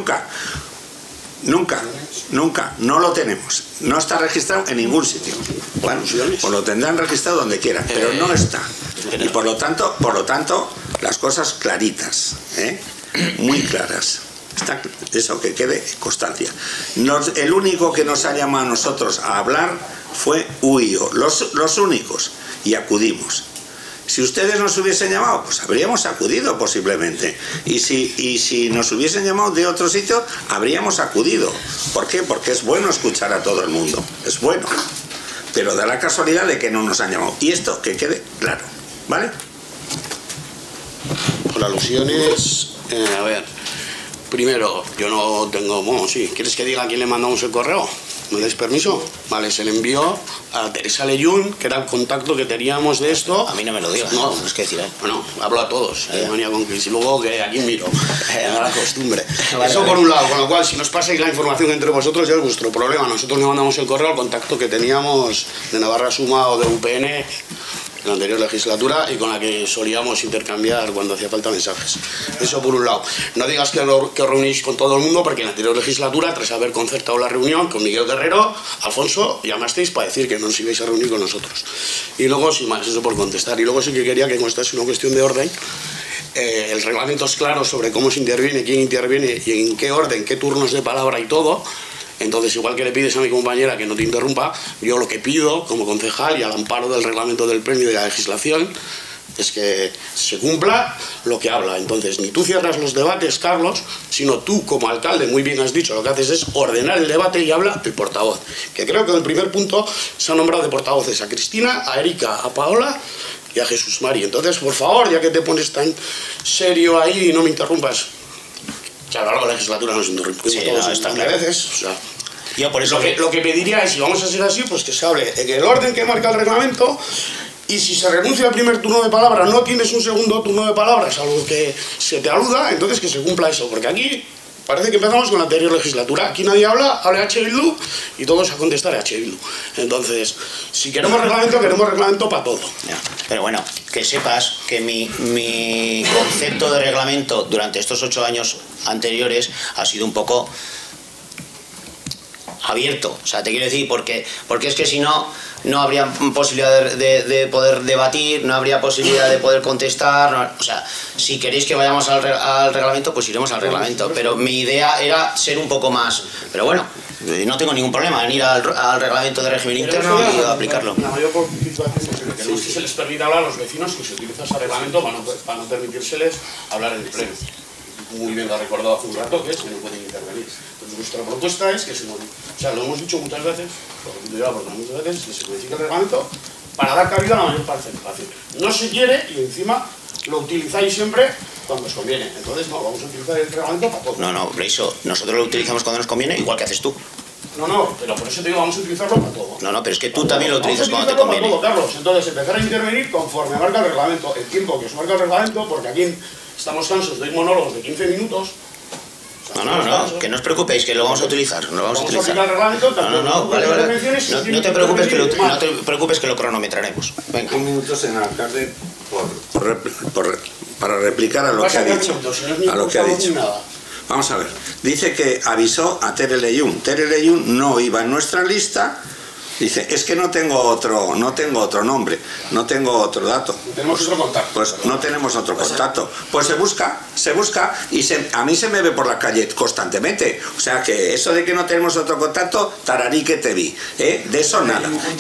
no lo tenemos. No está registrado en ningún sitio. Bueno, pues lo tendrán registrado donde quieran, pero no está. Y por lo tanto, las cosas claritas, muy claras. Eso, que quede constancia. El único que nos ha llamado a nosotros a hablar fue UIO, los únicos, y acudimos. Si ustedes nos hubiesen llamado, pues habríamos acudido posiblemente. Y si nos hubiesen llamado de otro sitio, habríamos acudido. ¿Por qué? Porque es bueno escuchar a todo el mundo. Es bueno. Pero da la casualidad de que no nos han llamado. Y esto, que quede claro. ¿Vale? Por alusiones, a ver. Primero, yo no tengo... Bueno, sí. ¿Quieres que diga a quién le mandamos el correo? ¿Me dais permiso? Vale, se le envió a Teresa Leyún, que era el contacto que teníamos de esto. A mí no me lo digas, no es que decir, Bueno, hablo a todos, manía con Cris, y luego que aquí miro, a la costumbre. Vale, eso por un lado, con lo cual, si nos pasáis la información entre vosotros, ya es vuestro problema. Nosotros le mandamos el correo al contacto que teníamos de Navarra Suma o de UPN en la anterior legislatura y con la que solíamos intercambiar cuando hacía falta mensajes. Eso por un lado. No digas que os reunís con todo el mundo, porque en la anterior legislatura, tras haber concertado la reunión con Miguel Guerrero, Alfonso, llamasteis para decir que no os ibais a reunir con nosotros. Y luego, sin más, eso por contestar. Y luego sí que quería que, como esta es una cuestión de orden, el reglamento es claro sobre cómo se interviene, quién interviene y en qué orden, qué turnos de palabra y todo. Entonces, igual que le pides a mi compañera que no te interrumpa, yo lo que pido como concejal y al amparo del reglamento del pleno y de la legislación es que se cumpla lo que habla. Entonces, ni tú cierras los debates, Carlos, sino tú como alcalde, muy bien has dicho, lo que haces es ordenar el debate y habla el portavoz. Que creo que en el primer punto se han nombrado de portavoces a Cristina, a Erika, a Paola y a Jesús Mari. Entonces, por favor, ya que te pones tan serio ahí y no me interrumpas, que a lo largo de la legislatura nos interrumpimos todos veces, o sea, yo por eso lo que pediría es, si vamos a ser así, pues que se hable en el orden que marca el reglamento, y si se renuncia al primer turno de palabra, no tienes un segundo turno de palabras, algo que se te aluda, entonces que se cumpla eso, porque aquí parece que empezamos con la anterior legislatura. Aquí nadie habla H. Bildu y todos a contestar a H. Bildu. Entonces, si queremos reglamento para todo. Ya, pero bueno, que sepas que mi concepto de reglamento durante estos 8 años anteriores ha sido un poco abierto. O sea, te quiero decir, porque es que si no, no habría posibilidad de poder debatir, no habría posibilidad de poder contestar. No, o sea, si queréis que vayamos al reglamento, pues iremos al reglamento. Pero mi idea era ser un poco más... Pero bueno, no tengo ningún problema en ir al reglamento de régimen interno y aplicarlo. La mayor participación, porque queremos que se les permita hablar a los vecinos que se utiliza ese reglamento para no permitírseles hablar en el pleno. Muy bien lo ha recordado hace un rato, que es que no pueden intervenir. Entonces Nuestra propuesta es que se modifique, o sea, lo hemos dicho muchas veces, lo repito ya porque muchas veces, que se modifique el reglamento para dar cabida a la mayor participación. No se quiere y encima lo utilizáis siempre cuando os conviene. Entonces, no, vamos a utilizar el reglamento para todo. No, Briso, nosotros lo utilizamos cuando nos conviene, igual que haces tú. No, pero por eso te digo, vamos a utilizarlo para todo. No, pero es que tú también lo utilizas cuando te Vamos a conviene. utilizarlo para todo, Carlos. Entonces, empezar a intervenir conforme marca el reglamento, el tiempo que os marca el reglamento, porque aquí estamos cansos de ir monólogos de 15 minutos. No, que no os preocupéis, que lo vamos a utilizar, lo vamos a utilizar. El reglamento, Vale. No te preocupes que lo cronometraremos. Venga. 1 minuto, señor alcalde, para replicar a lo que ha dicho. Vamos a ver, dice que avisó a Tere Leyún. Tere Leyún no iba en nuestra lista. Dice, es que no tengo otro nombre, no tengo otro dato. Tenemos otro contacto. Pues no tenemos otro contacto. Pues se busca y a mí se me ve por la calle constantemente. O sea que eso de que no tenemos otro contacto, tararí que te vi. De eso nada. Y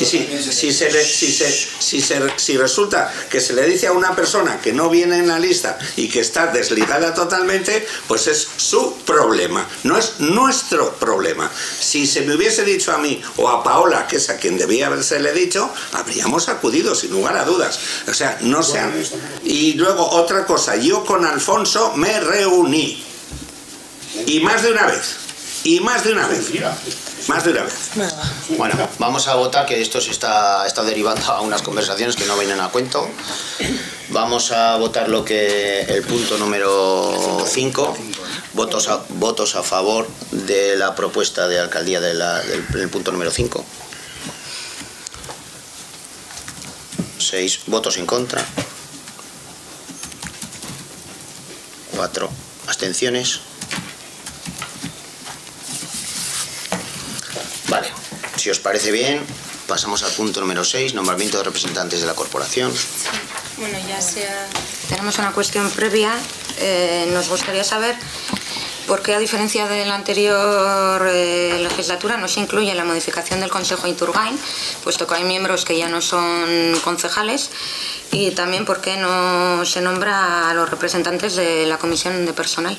si resulta que se le dice a una persona que no viene en la lista y que está desligada totalmente, pues es su problema, no es nuestro problema. Si se me hubiese dicho a mí o a Paola, que es a quien debía habérsele dicho, habríamos acudido sin lugar a dudas. O sea, no sean... Y luego otra cosa, yo con Alfonso me reuní. Y más de una vez. Bueno, vamos a votar, que esto se está derivando a unas conversaciones que no vienen a cuento. Vamos a votar el punto número 5. Votos a favor de la propuesta de alcaldía del punto número 5. 6 votos en contra. 4 abstenciones. Vale, si os parece bien, pasamos al punto número 6, nombramiento de representantes de la corporación. Bueno, ya sea... Tenemos una cuestión previa. Nos gustaría saber por qué, a diferencia de la anterior legislatura, no se incluye la modificación del Consejo de Iturgain, puesto que hay miembros que ya no son concejales, y también por qué no se nombra a los representantes de la Comisión de Personal.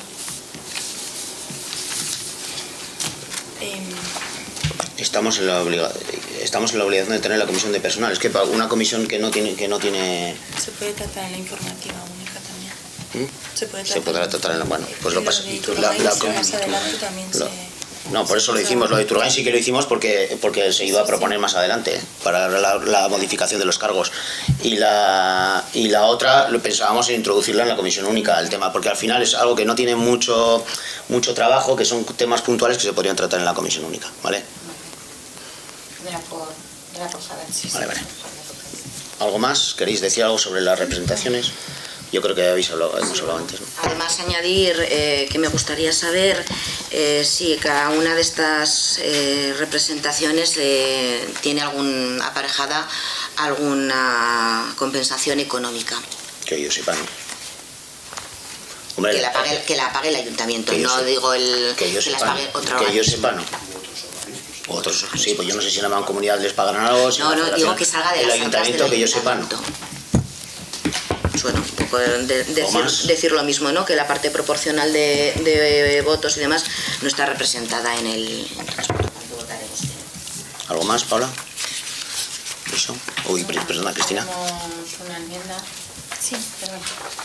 Estamos en la obligación de tener la comisión de personal. Es que para una comisión que no tiene... Se puede tratar en la informativa única también. Se podrá tratar en la... Bueno, pues lo pasa. Más adelante también No, por eso lo hicimos. Lo de Iturgain sí que lo hicimos porque se iba a proponer más adelante para la modificación de los cargos. Y la otra lo pensábamos en introducirla en la comisión única, el tema, porque al final es algo que no tiene mucho trabajo, que son temas puntuales que se podrían tratar en la comisión única, ¿vale? Era por saber si... Vale. ¿Algo más? ¿Queréis decir algo sobre las representaciones? Yo creo que hemos hablado antes, ¿no? Además, añadir que me gustaría saber si cada una de estas representaciones tiene aparejada alguna compensación económica. Que yo sepa, ¿no? Hombre, Que la pague el ayuntamiento, que no digo que yo las pague otra que yo sepa, no. Otros sí, pues yo no sé si en la mancomunidad les pagan algo. Si no, digo que salga de el las ayuntamiento, arcas del que yo sepa, no. Bueno, un poco decir lo mismo, ¿no? Que la parte proporcional de votos y demás no está representada en el transporte. ¿Algo más, Paula? ¿Eso? Uy, perdona, Cristina. Tenemos una enmienda. Sí, perdón.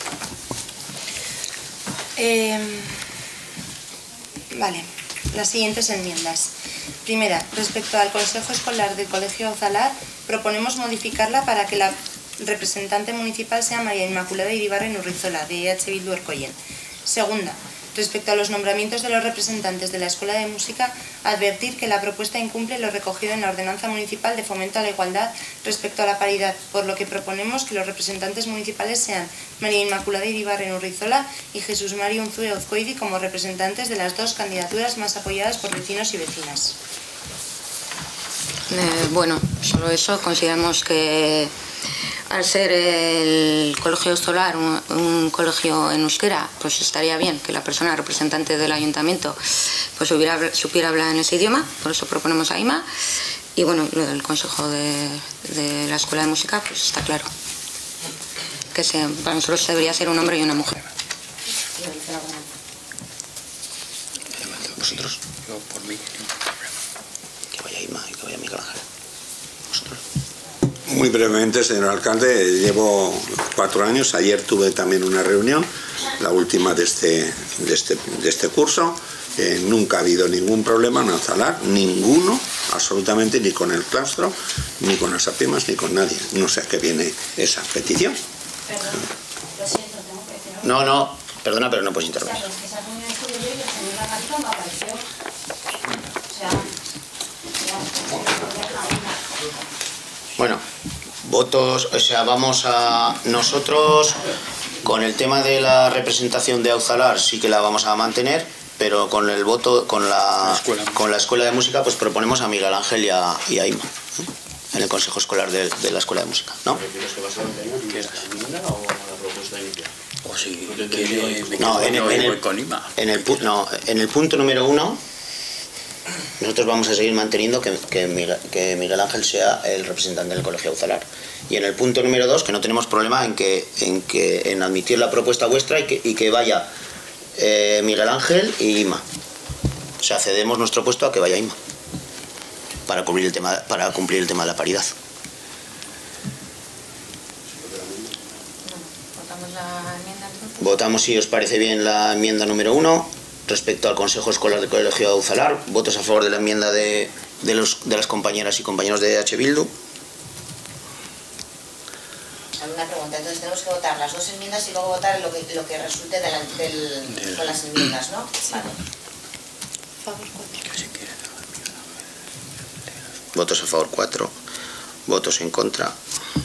Vale, las siguientes enmiendas. Primera, respecto al Consejo Escolar del Colegio Ozalar, proponemos modificarla para que la representante municipal sea María Inmaculada Iribarren Urrizola, de EH Bildu Ercoyen. Segunda, respecto a los nombramientos de los representantes de la Escuela de Música, advertir que la propuesta incumple lo recogido en la Ordenanza Municipal de Fomento a la Igualdad respecto a la paridad, por lo que proponemos que los representantes municipales sean María Inmaculada Iribarren Urrizola y Jesús Mario Unzue Ozcoidi como representantes de las dos candidaturas más apoyadas por vecinos y vecinas. Bueno, solo eso. Consideramos que al ser el colegio escolar un colegio en euskera, pues estaría bien que la persona representante del ayuntamiento pues supiera hablar en ese idioma, por eso proponemos a IMA. Y bueno, lo del consejo de la escuela de música, pues está claro. Que para nosotros debería ser un hombre y una mujer. ¿Vosotros? por mí, ningún problema. Que vaya Inma y que vaya Miguel Ángel. Vosotros. Muy brevemente, señor alcalde, llevo 4 años, ayer tuve también una reunión, la última de este curso. Nunca ha habido ningún problema en Auzalar, ninguno, absolutamente, ni con el claustro, ni con las APIMAS, ni con nadie. No sé a qué viene esa petición. Perdón, lo siento, tengo que decir. No, perdona, pero no puedes intervenir. Claro, es que esa reunión estuve yo y el señor Lagarito me apareció. O sea, Bueno, votos, o sea, vamos a nosotros con el tema de la representación de Auzalar sí que la vamos a mantener, pero con el voto, con la escuela de música, pues proponemos a Miguel Ángel y a Inma, ¿no? En el consejo escolar de la escuela de música, ¿no? ¿Prefieres que vas a mantener nuestra enmienda o la propuesta inicial? O si quiere, me No, quedo yo y voy con Inma. en el punto número 1 nosotros vamos a seguir manteniendo que Miguel Ángel sea el representante del colegio Auzalar. Y en el punto número 2 que no tenemos problema en admitir la propuesta vuestra y que vaya Miguel Ángel y Inma. O sea, cedemos nuestro puesto a que vaya Inma para cumplir el tema de la paridad. ¿Votamos la enmienda entonces? Votamos, si os parece bien, la enmienda número 1 respecto al Consejo Escolar del Colegio Auzalar. Votos a favor de la enmienda de las compañeras y compañeros de EH Bildu. Una pregunta, entonces tenemos que votar las 2 enmiendas y luego votar lo que resulte con las enmiendas, ¿no? Vale. Votos a favor 4. Votos en contra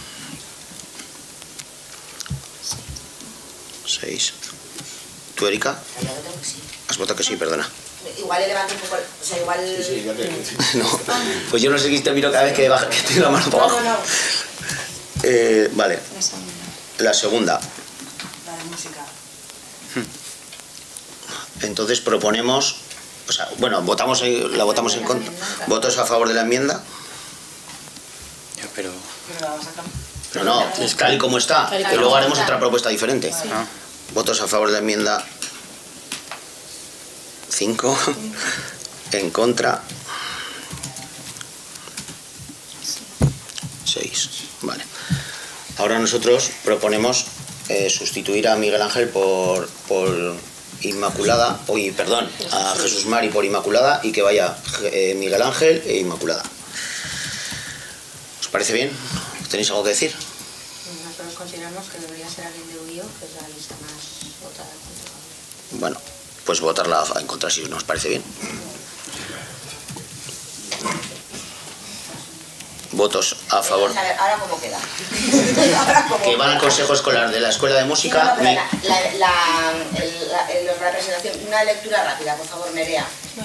6. ¿Tú, Erika? Yo voto que sí. Has votado que sí, perdona. Igual le levanto un poco, o sea, igual... Sí, ya te... No, pues yo no sé qué te miro cada vez que tengo la mano para abajo. No. Vale, la segunda. La de música. Entonces proponemos, o sea, bueno, la votamos en contra. ¿Votos a favor de la enmienda? Ya, pero... Pero la vas a cambiar. Pero no, es tal y como está, que luego haremos otra propuesta diferente. Ah, ¿Votos a favor de la enmienda? 5. En contra 6. Vale. Ahora nosotros proponemos sustituir a Miguel Ángel por Inmaculada, a Jesús Mari por Inmaculada, y que vaya Miguel Ángel e Inmaculada. ¿Os parece bien? ¿Tenéis algo que decir? Nosotros consideramos que debería ser alguien de UIO, que es la lista más votada. Bueno, pues votarla en contra si nos parece bien. Votos a favor. A ver, ahora cómo queda. Que van al consejo escolar de la escuela de música. No, pero la representación, una lectura rápida, por favor, Nerea.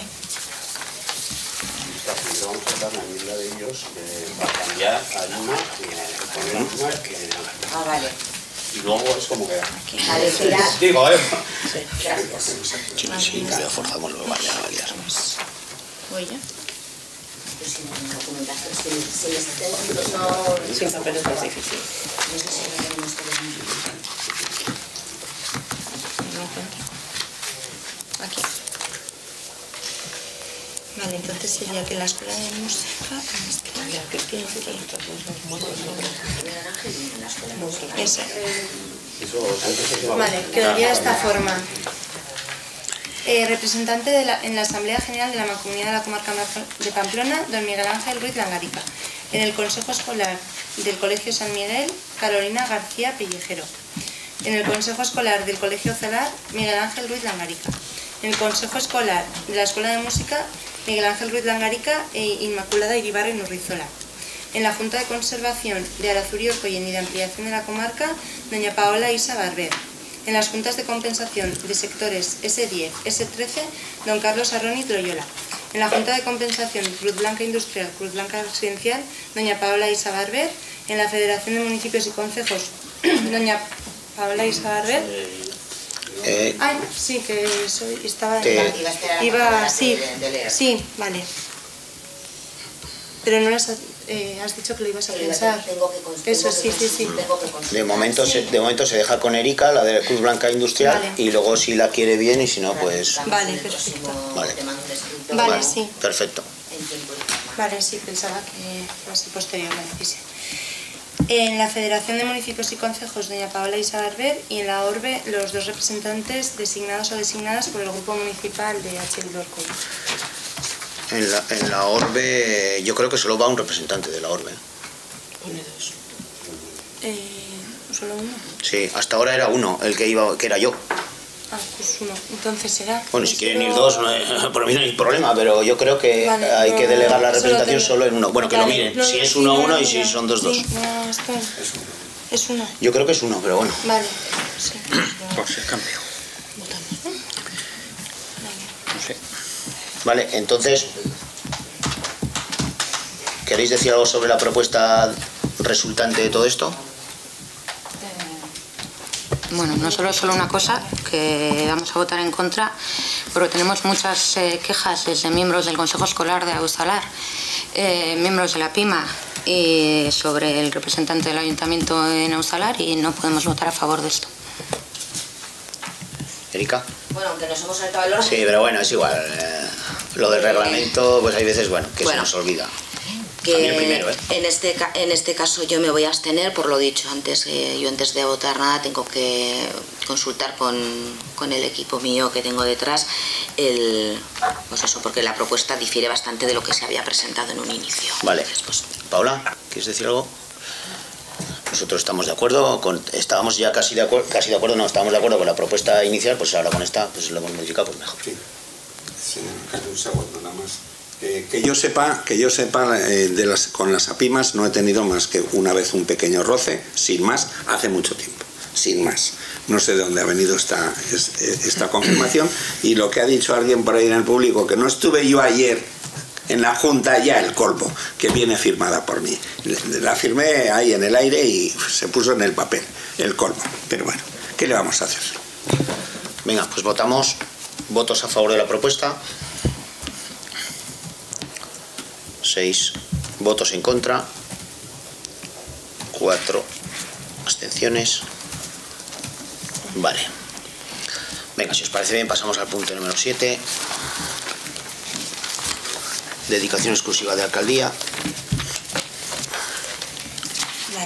Primero vamos a dar la enmienda de ellos para cambiar a Inma poner a Inma Ah, vale. y luego es como queda. Vale, espera. Digo, Gracias. Sí, lo forzamos luego a validar. ¿Voy ya? Yo si no tengo documentación, si les hacemos no... Sin papel es más difícil. No sé si lo tenemos todos. No encuentro. Aquí. Vale, entonces sería que la escuela de música... Eso. Vale, quedaría de esta forma. Representante en la Asamblea General de la Mancomunidad de la Comarca de Pamplona, don Miguel Ángel Ruiz Langarica. En el Consejo Escolar del Colegio San Miguel, Carolina García Pellejero. En el Consejo Escolar del Colegio Auzalar, Miguel Ángel Ruiz Langarica. En el Consejo Escolar de la Escuela de Música, Miguel Ángel Ruiz Langarica e Inmaculada Iribarren Urrizola. En la Junta de Conservación de Arazur y Orcoyen y de Ampliación de la Comarca, doña Paola Isa Barber. En las Juntas de Compensación de Sectores S10, S13, don Carlos Arroniz Loyola. En la Junta de Compensación Cruz Blanca Industrial, Cruz Blanca Residencial, doña Paola Isa Barber. En la Federación de Municipios y Concejos, doña Paola Isa Barber. Ay, sí, que estaba... Iba a esperar a la sí, de leer. sí, vale. Pero no las... has dicho que lo ibas a pensar. Eso, sí. De momento se deja con Erika, la de Cruz Blanca Industrial, Vale. y luego si la quiere bien y si no, pues... Vale, perfecto. Vale. Vale, sí. Perfecto. Vale, sí, pensaba que iba a ser posterior la decisión. En la Federación de Municipios y Concejos, doña Paola Isa Barber, y en la ORBE, los 2 representantes designados o designadas por el Grupo Municipal de H. Bilbao. En la ORBE, yo creo que solo va un representante de la ORBE. Pone 2. ¿Solo uno? Sí, hasta ahora era uno, el que iba, que era yo. Ah, pues 1. Entonces será... Bueno, si quieren ir 2, por mí no hay problema, pero yo creo que Vale, hay que delegar la solo representación tengo- solo en uno. Bueno, que lo Vale, miren, no, si es sí, 1, no, 1 y no, si son 2, 2. Sí, no, está... Es 1. Yo creo que es 1, pero bueno. Vale, sí. Por si cambio. Votamos, ¿no? No sé. Vale, entonces, ¿queréis decir algo sobre la propuesta resultante de todo esto? Bueno, no solo una cosa, que vamos a votar en contra, pero tenemos muchas quejas desde miembros del Consejo Escolar de Auzalar, miembros de la PIMA y sobre el representante del Ayuntamiento en Auzalar, y no podemos votar a favor de esto. Erika. Bueno, aunque nos hemos saltado el orden. Sí, pero bueno, es igual. Lo del reglamento, pues hay veces, bueno, que se nos olvida. A mí el primero, ¿eh? En este caso yo me voy a abstener por lo dicho antes. Yo antes de votar nada tengo que consultar con el equipo mío que tengo detrás, pues eso, porque la propuesta difiere bastante de lo que se había presentado en un inicio. Vale. Entonces, pues, Paula, ¿quieres decir algo? Nosotros estamos de acuerdo, estábamos ya casi de acuerdo, no, estábamos de acuerdo con la propuesta inicial, pues ahora con esta, pues lo hemos modificado, pues mejor. Sí. Un segundo nada más. Que yo sepa, con las APIMAS no he tenido más que una vez un pequeño roce, sin más, hace mucho tiempo, sin más. No sé de dónde ha venido esta confirmación, y lo que ha dicho alguien por ahí en el público, que no estuve yo ayer en la Junta, ya el colmo, que viene firmada por mí. La firmé ahí en el aire y se puso en el papel, el colmo. Pero bueno, ¿qué le vamos a hacer? Venga, pues votamos. Votos a favor de la propuesta. 6 votos en contra. 4 abstenciones. Vale. Venga, si os parece bien, pasamos al punto número 7. Dedicación exclusiva de alcaldía. Vale.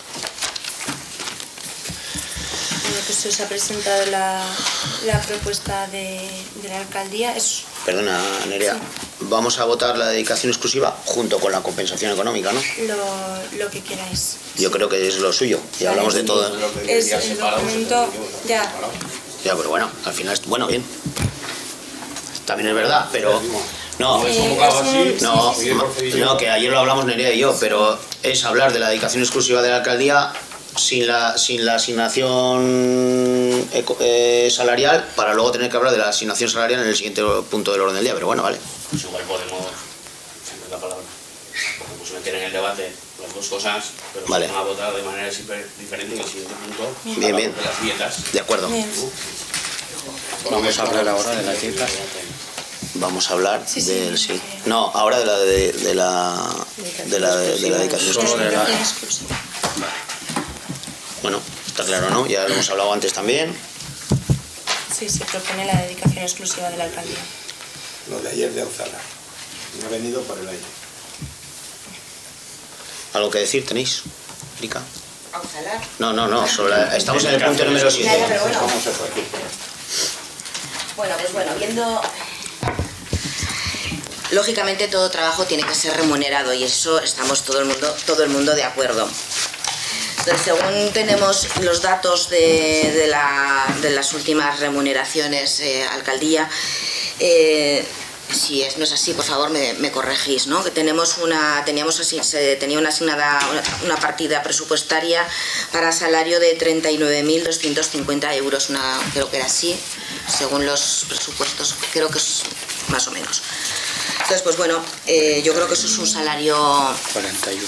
Bueno, pues se os ha presentado la propuesta de la alcaldía. Perdona, Nerea. Vamos a votar la dedicación exclusiva junto con la compensación económica, ¿no? Lo que queráis. Yo creo que es lo suyo. Y hablamos de todo. Es el documento... Ya. Ya, pero bueno, al final, bueno, bien. También es verdad, pero... No, que ayer lo hablamos Nerea y yo, pero es hablar de la dedicación exclusiva de la alcaldía sin la asignación salarial, para luego tener que hablar de la asignación salarial en el siguiente punto del orden del día, pero bueno, vale. Pues igual podemos, siempre la palabra, pues meter en el debate las dos cosas, pero vale. Vamos a votar de manera diferente en el siguiente punto. Bien, bien. De las dietas. De acuerdo. Bien. Vamos a hablar ahora de las dietas. Vamos a hablar Sí. sí. No, ahora de la dedicación Solo de la... exclusiva. Bueno, está claro, ¿no? Ya lo hemos hablado antes también. Sí, se propone la dedicación exclusiva de la alcaldía. Lo de ayer de Auzalar. Me ha venido por el aire. ¿Algo que decir tenéis, Erika? ¿Auzalar? No, estamos en el punto número 7. Pero bueno, pues bueno, viendo... Lógicamente todo trabajo tiene que ser remunerado y eso estamos todo el mundo de acuerdo. Entonces, según tenemos los datos de las últimas remuneraciones alcaldía, si no es así, por favor me corregís, ¿no? Que tenía asignada una partida presupuestaria para salario de 39.250 euros, creo que era así, según los presupuestos, creo que es más o menos. Entonces, pues bueno, yo creo que eso es un salario... 41.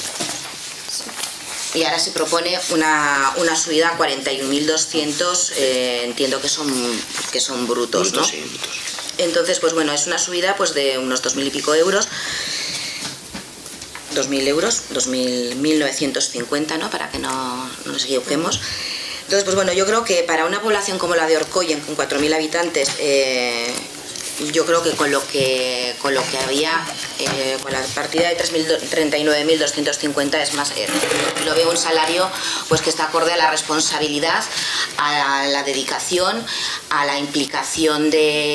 Y ahora se propone una subida a 41.200, entiendo que son brutos, ¿no? Sí, brutos. Entonces, pues bueno, es una subida pues de unos 2.000 y pico euros. 2.000 euros, 2.950, ¿no? Para que no nos equivoquemos. Entonces, pues bueno, yo creo que para una población como la de Orcoyen, con 4.000 habitantes, yo creo que con lo que había, con la partida de 39.250 es más, lo veo un salario pues que está acorde a la responsabilidad, a la dedicación, a la implicación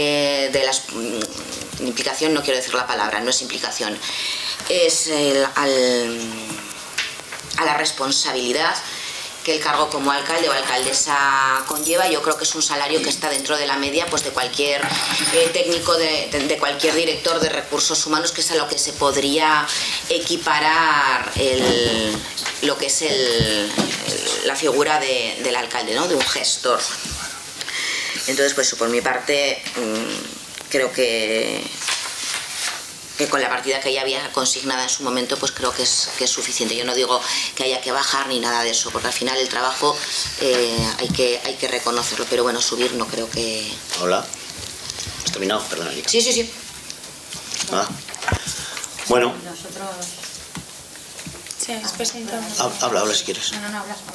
implicación no quiero decir la palabra, no es implicación, es a la responsabilidad que el cargo como alcalde o alcaldesa conlleva. Yo creo que es un salario que está dentro de la media pues de cualquier técnico, de cualquier director de recursos humanos, que es a lo que se podría equiparar lo que es la figura del alcalde, ¿no? De un gestor. Entonces, pues por mi parte, creo que con la partida que ya había consignada en su momento, pues creo que es suficiente. Yo no digo que haya que bajar ni nada de eso, porque al final el trabajo hay que reconocerlo, pero bueno, subir no creo que... Hola. ¿Has terminado? Perdona, Erika. Sí, sí, sí. Ah. Bueno. Nosotros... Sí, has presentado. Habla si quieres. No, hablas con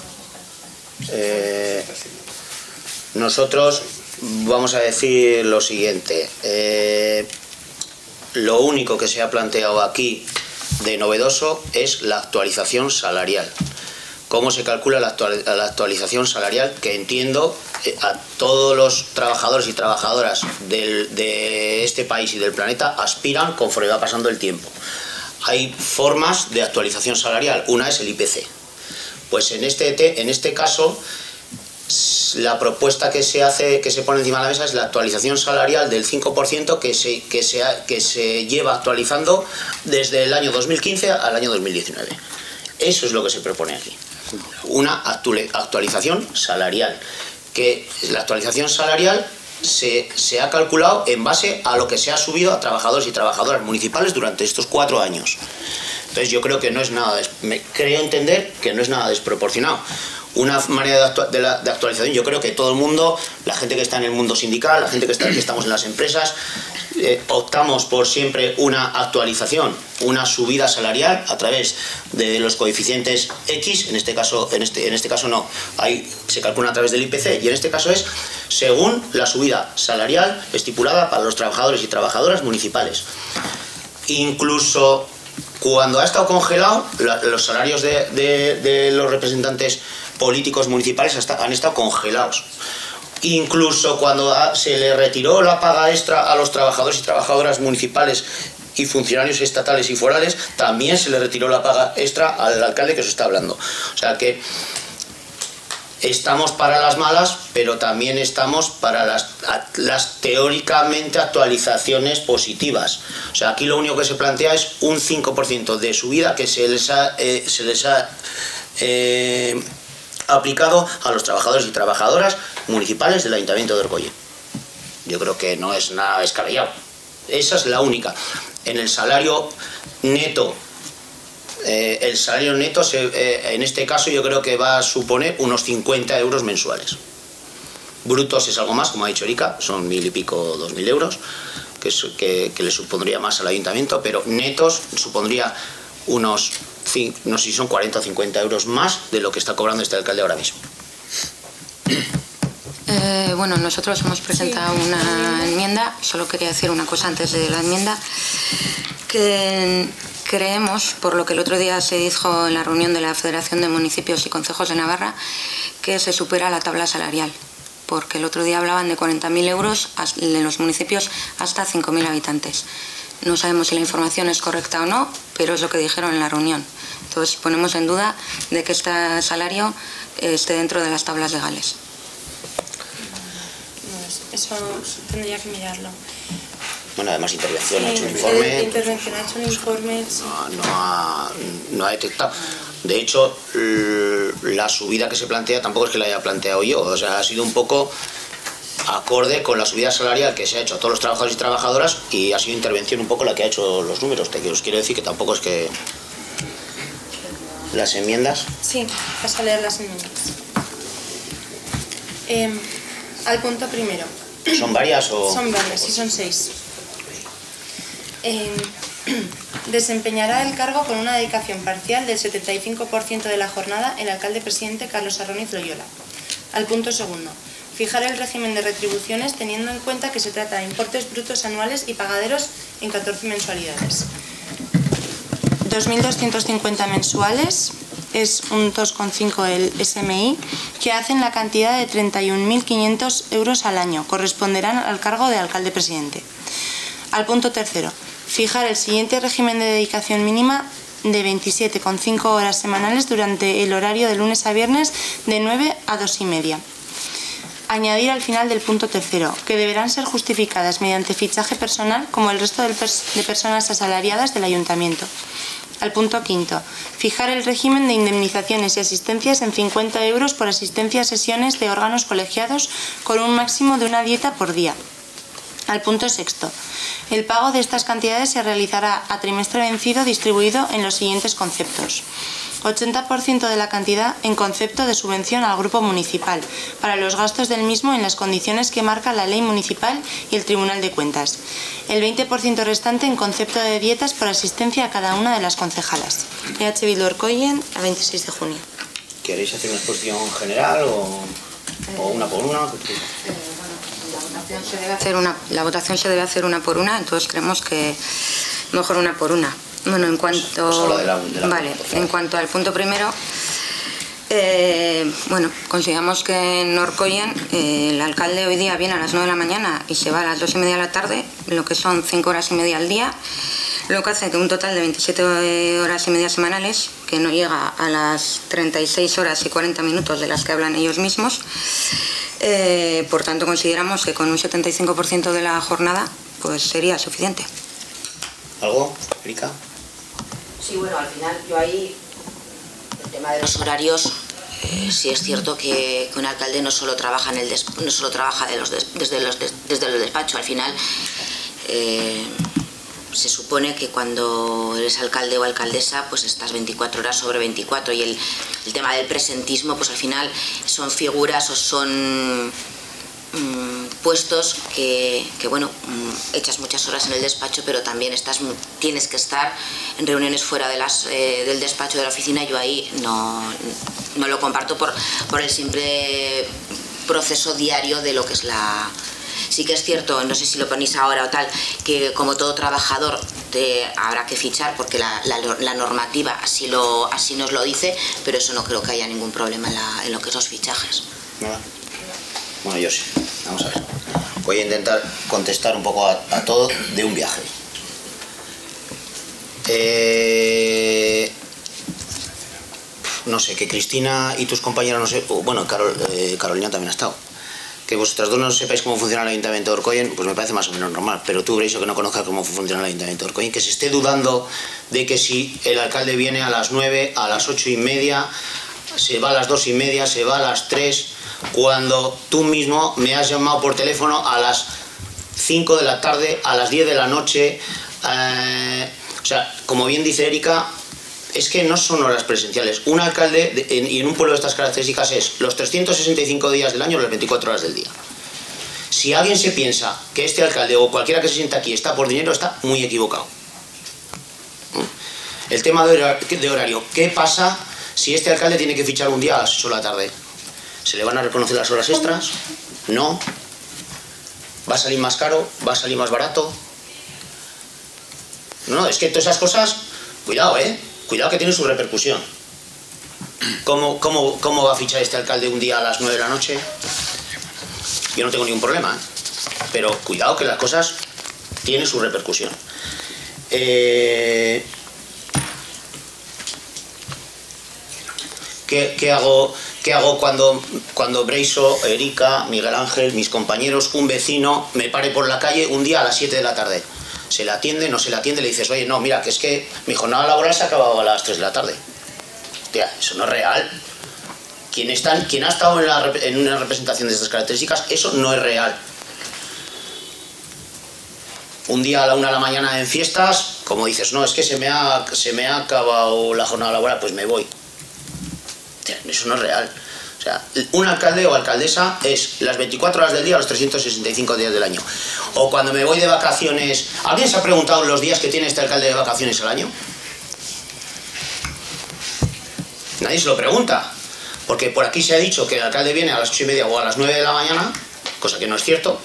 nosotros. Nosotros vamos a decir lo siguiente. Lo único que se ha planteado aquí de novedoso es la actualización salarial. ¿Cómo se calcula la actualización salarial? Que entiendo a todos los trabajadores y trabajadoras de este país y del planeta aspiran conforme va pasando el tiempo. Hay formas de actualización salarial. Una es el IPC. Pues en este caso, la propuesta que se pone encima de la mesa es la actualización salarial del 5% que se lleva actualizando desde el año 2015 al año 2019. Eso es lo que se propone aquí. Una actualización salarial. Que la actualización salarial se ha calculado en base a lo que se ha subido a trabajadores y trabajadoras municipales durante estos 4 años. Entonces yo creo que no es nada, creo entender que no es nada desproporcionado. Una manera de actualización, yo creo que todo el mundo, la gente que está en el mundo sindical, la gente que estamos en las empresas, optamos por siempre una actualización, una subida salarial a través de los coeficientes X, en este caso no, se calcula a través del IPC, y en este caso es según la subida salarial estipulada para los trabajadores y trabajadoras municipales. Incluso cuando ha estado congelado, los salarios de los representantes políticos municipales han estado congelados. Incluso cuando se le retiró la paga extra a los trabajadores y trabajadoras municipales y funcionarios estatales y forales, también se le retiró la paga extra al alcalde que os está hablando. O sea que estamos para las malas, pero también estamos para las teóricamente actualizaciones positivas. O sea, aquí lo único que se plantea es un 5% de subida que se les ha aplicado a los trabajadores y trabajadoras municipales del Ayuntamiento de Orcoyen. Yo creo que no es nada descabellado. Esa es la única. En el salario neto, en este caso yo creo que va a suponer unos 50 euros mensuales. Brutos es algo más, como ha dicho Erika, son 1.000 y pico, 2.000 euros, que le supondría más al ayuntamiento, pero netos supondría unos, no sé si son 40 o 50 euros más de lo que está cobrando este alcalde ahora mismo. Bueno, nosotros hemos presentado una enmienda. Solo quería decir una cosa antes de la enmienda, que creemos, por lo que el otro día se dijo en la reunión de la Federación de Municipios y Concejos de Navarra, que se supera la tabla salarial, porque el otro día hablaban de 40.000 euros en los municipios hasta 5.000 habitantes. No sabemos si la información es correcta o no, pero es lo que dijeron en la reunión. Entonces ponemos en duda de que este salario esté dentro de las tablas legales. Eso tendría que mirarlo. Bueno, además Intervención ha hecho un informe. Intervención ha hecho un informe. Sí. No ha detectado. De hecho, la subida que se plantea tampoco es que la haya planteado yo. O sea, ha sido un poco acorde con la subida salarial que se ha hecho a todos los trabajadores y trabajadoras, y ha sido Intervención un poco la que ha hecho los números. Que os quiero decir que tampoco es que... ¿Las enmiendas? Sí, vas a leer las enmiendas. Al punto primero. ¿Son varias o...? Son varias, sí, son 6. Desempeñará el cargo con una dedicación parcial del 75% de la jornada el alcalde presidente Carlos Arroniz Loyola. Al punto segundo. Fijar el régimen de retribuciones teniendo en cuenta que se trata de importes brutos anuales y pagaderos en 14 mensualidades. 2.250 mensuales, es un 2,5 el SMI, que hacen la cantidad de 31.500 euros al año, corresponderán al cargo de alcalde presidente. Al punto tercero, fijar el siguiente régimen de dedicación mínima de 27,5 horas semanales durante el horario de lunes a viernes de 9 a 2:30. Añadir al final del punto tercero, que deberán ser justificadas mediante fichaje personal como el resto de personas asalariadas del ayuntamiento. Al punto quinto, fijar el régimen de indemnizaciones y asistencias en 50 euros por asistencia a sesiones de órganos colegiados con un máximo de una dieta por día. Al punto sexto, el pago de estas cantidades se realizará a trimestre vencido distribuido en los siguientes conceptos. 80% de la cantidad en concepto de subvención al grupo municipal, para los gastos del mismo en las condiciones que marca la ley municipal y el Tribunal de Cuentas. El 20% restante en concepto de dietas por asistencia a cada una de las concejalas. EH Bildu Orkoien, a 26 de junio. ¿Queréis hacer una exposición general o una por una? La votación se debe hacer una por una, entonces creemos que mejor una por una. Bueno, en cuanto, en cuanto al punto primero, bueno, consideramos que en Orkoien el alcalde hoy día viene a las 9 de la mañana y se va a las 2:30 de la tarde, lo que son 5 horas y media al día, lo que hace que un total de 27 horas y media semanales, que no llega a las 36 horas y 40 minutos de las que hablan ellos mismos. Por tanto, consideramos que con un 75% de la jornada pues sería suficiente. ¿Algo, Erika? Sí, bueno, al final yo ahí, el tema de los horarios, sí es cierto que un alcalde no solo trabaja desde el despacho, al final se supone que cuando eres alcalde o alcaldesa pues estás 24 horas sobre 24 y el tema del presentismo pues al final son figuras o son puestos que bueno, echas muchas horas en el despacho, pero también tienes que estar en reuniones fuera de del despacho, de la oficina. Yo ahí no lo comparto por el simple proceso diario de lo que es la... Sí que es cierto, no sé si lo ponéis ahora o tal, que como todo trabajador habrá que fichar porque la normativa así nos lo dice, pero eso no creo que haya ningún problema en lo que es los fichajes. Nada. Bueno, yo sí. Vamos a ver. Voy a intentar contestar un poco a todo de un viaje. No sé, que Cristina y tus compañeros, no sé, bueno, Carolina también ha estado. Que vosotras dos no sepáis cómo funciona el Ayuntamiento de Orkoien, pues me parece más o menos normal. Pero tú, Breiso, que no conozcas cómo funciona el Ayuntamiento de Orkoien, que se esté dudando de que si el alcalde viene a las 9, a las 8:30, se va a las 2:30, se va a las 3... cuando tú mismo me has llamado por teléfono a las 5 de la tarde, a las 10 de la noche. O sea, como bien dice Erika, es que no son horas presenciales. Un alcalde, y en un pueblo de estas características, es los 365 días del año, las 24 horas del día. Si alguien se piensa que este alcalde o cualquiera que se sienta aquí está por dinero, está muy equivocado. El tema de horario, ¿qué pasa si este alcalde tiene que fichar un día a las 8 de la tarde? ¿Se le van a reconocer las horas extras? No. ¿Va a salir más caro? ¿Va a salir más barato? No, es que todas esas cosas, cuidado, cuidado que tienen su repercusión. ¿Cómo va a fichar este alcalde un día a las 9 de la noche? Yo no tengo ningún problema, pero cuidado que las cosas tienen su repercusión. ¿Qué hago cuando Breiso, Erika, Miguel Ángel, mis compañeros, un vecino me pare por la calle un día a las 7 de la tarde? ¿Se le atiende? ¿No se le atiende? Le dices, oye, no, mira, que es que mi jornada laboral se ha acabado a las 3 de la tarde. Tía, eso no es real. Quien ha estado en una representación de estas características, eso no es real. Un día a la 1 de la mañana en fiestas, como dices, no, es que se me ha acabado la jornada laboral, pues me voy. Eso no es real. O O sea, un alcalde o alcaldesa es las 24 horas del día, los 365 días del año. O cuando me voy de vacaciones... ¿Alguien se ha preguntado los días que tiene este alcalde de vacaciones al año? Nadie se lo pregunta. Porque por aquí se ha dicho que el alcalde viene a las 8:30 o a las 9 de la mañana, cosa que no es cierto,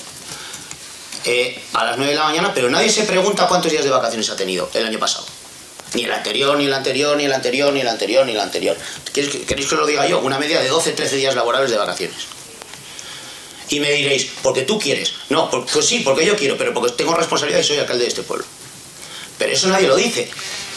a las 9 de la mañana, pero nadie se pregunta cuántos días de vacaciones ha tenido el año pasado. Ni el anterior, ni el anterior, ni el anterior, ni el anterior, ni el anterior. ¿Queréis que os lo diga yo? Una media de 12-13 días laborables de vacaciones. Y me diréis, ¿porque tú quieres? No, pues sí, porque yo quiero, pero porque tengo responsabilidad y soy alcalde de este pueblo. Pero eso nadie lo dice.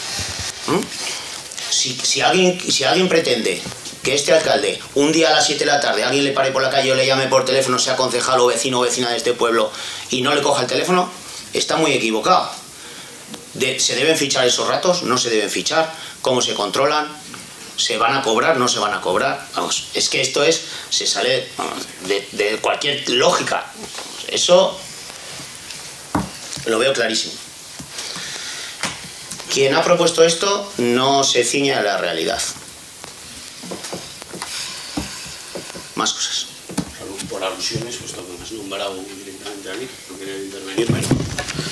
Si alguien pretende que este alcalde, un día a las 7 de la tarde, alguien le pare por la calle o le llame por teléfono, sea concejal o vecino o vecina de este pueblo, y no le coja el teléfono, está muy equivocado. ¿Se deben fichar esos ratos? ¿No se deben fichar? ¿Cómo se controlan? ¿Se van a cobrar? ¿No se van a cobrar? Vamos, es que esto se sale de cualquier lógica. Eso lo veo clarísimo. Quien ha propuesto esto no se ciñe a la realidad. Más cosas. Por alusiones, pues lo que has nombrado directamente a mí, no quería intervenir, pero...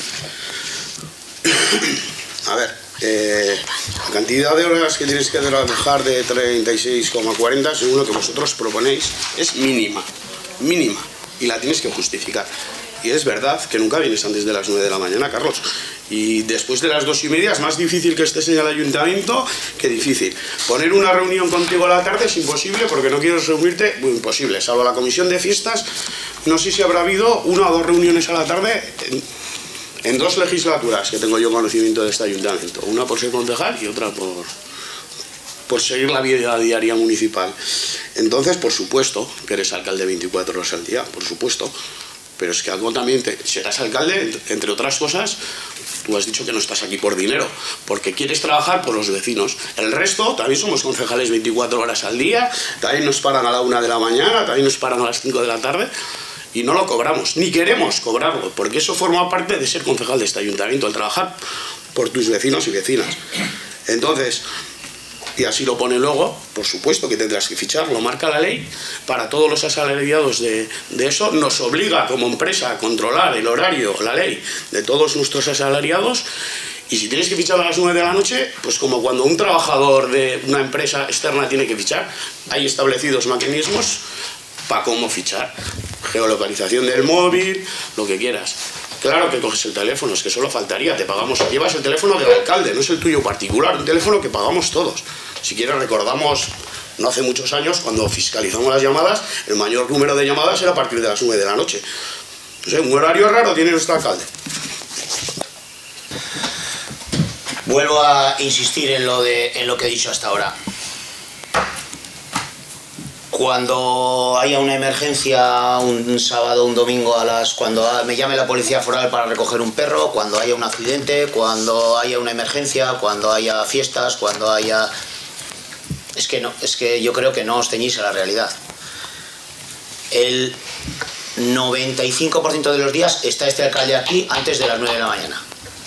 A ver, la cantidad de horas que tienes que trabajar de 36,40, según lo que vosotros proponéis, es mínima, mínima, y la tienes que justificar. Y es verdad que nunca vienes antes de las 9 de la mañana, Carlos. Y después de las 2:30 es más difícil que estés en el ayuntamiento que difícil. Poner una reunión contigo a la tarde es imposible porque no quieres reunirte, muy imposible. Salvo la comisión de fiestas, no sé si habrá habido 1 o 2 reuniones a la tarde en 2 legislaturas que tengo yo conocimiento de este ayuntamiento. Una por ser concejal y otra por seguir la vida diaria municipal. Entonces, por supuesto, que eres alcalde 24 horas al día, por supuesto. Pero es que algo también serás alcalde, entre otras cosas, tú has dicho que no estás aquí por dinero, porque quieres trabajar por los vecinos. El resto, también somos concejales 24 horas al día, también nos paran a la 1 de la mañana, también nos paran a las 5 de la tarde, y no lo cobramos, ni queremos cobrarlo, porque eso forma parte de ser concejal de este ayuntamiento, el trabajar por tus vecinos y vecinas. Entonces... Y así lo pone luego, por supuesto que tendrás que fichar, lo marca la ley, para todos los asalariados de eso, nos obliga como empresa a controlar el horario, la ley, de todos nuestros asalariados, y si tienes que fichar a las 9 de la noche, pues como cuando un trabajador de una empresa externa tiene que fichar, hay establecidos mecanismos para cómo fichar, geolocalización del móvil, lo que quieras. Claro que coges el teléfono, es que solo faltaría, te pagamos, llevas el teléfono del alcalde, no es el tuyo particular, un teléfono que pagamos todos. Si quieres recordamos, no hace muchos años, cuando fiscalizamos las llamadas, el mayor número de llamadas era a partir de las 9 de la noche. No sé, un horario raro tiene nuestro alcalde. Vuelvo a insistir en lo que he dicho hasta ahora. Cuando haya una emergencia un sábado, un domingo, cuando me llame la policía foral para recoger un perro, cuando haya un accidente, cuando haya una emergencia, cuando haya fiestas, cuando haya... Es que yo creo que no os ceñís a la realidad. El 95% de los días está este alcalde aquí antes de las 9 de la mañana.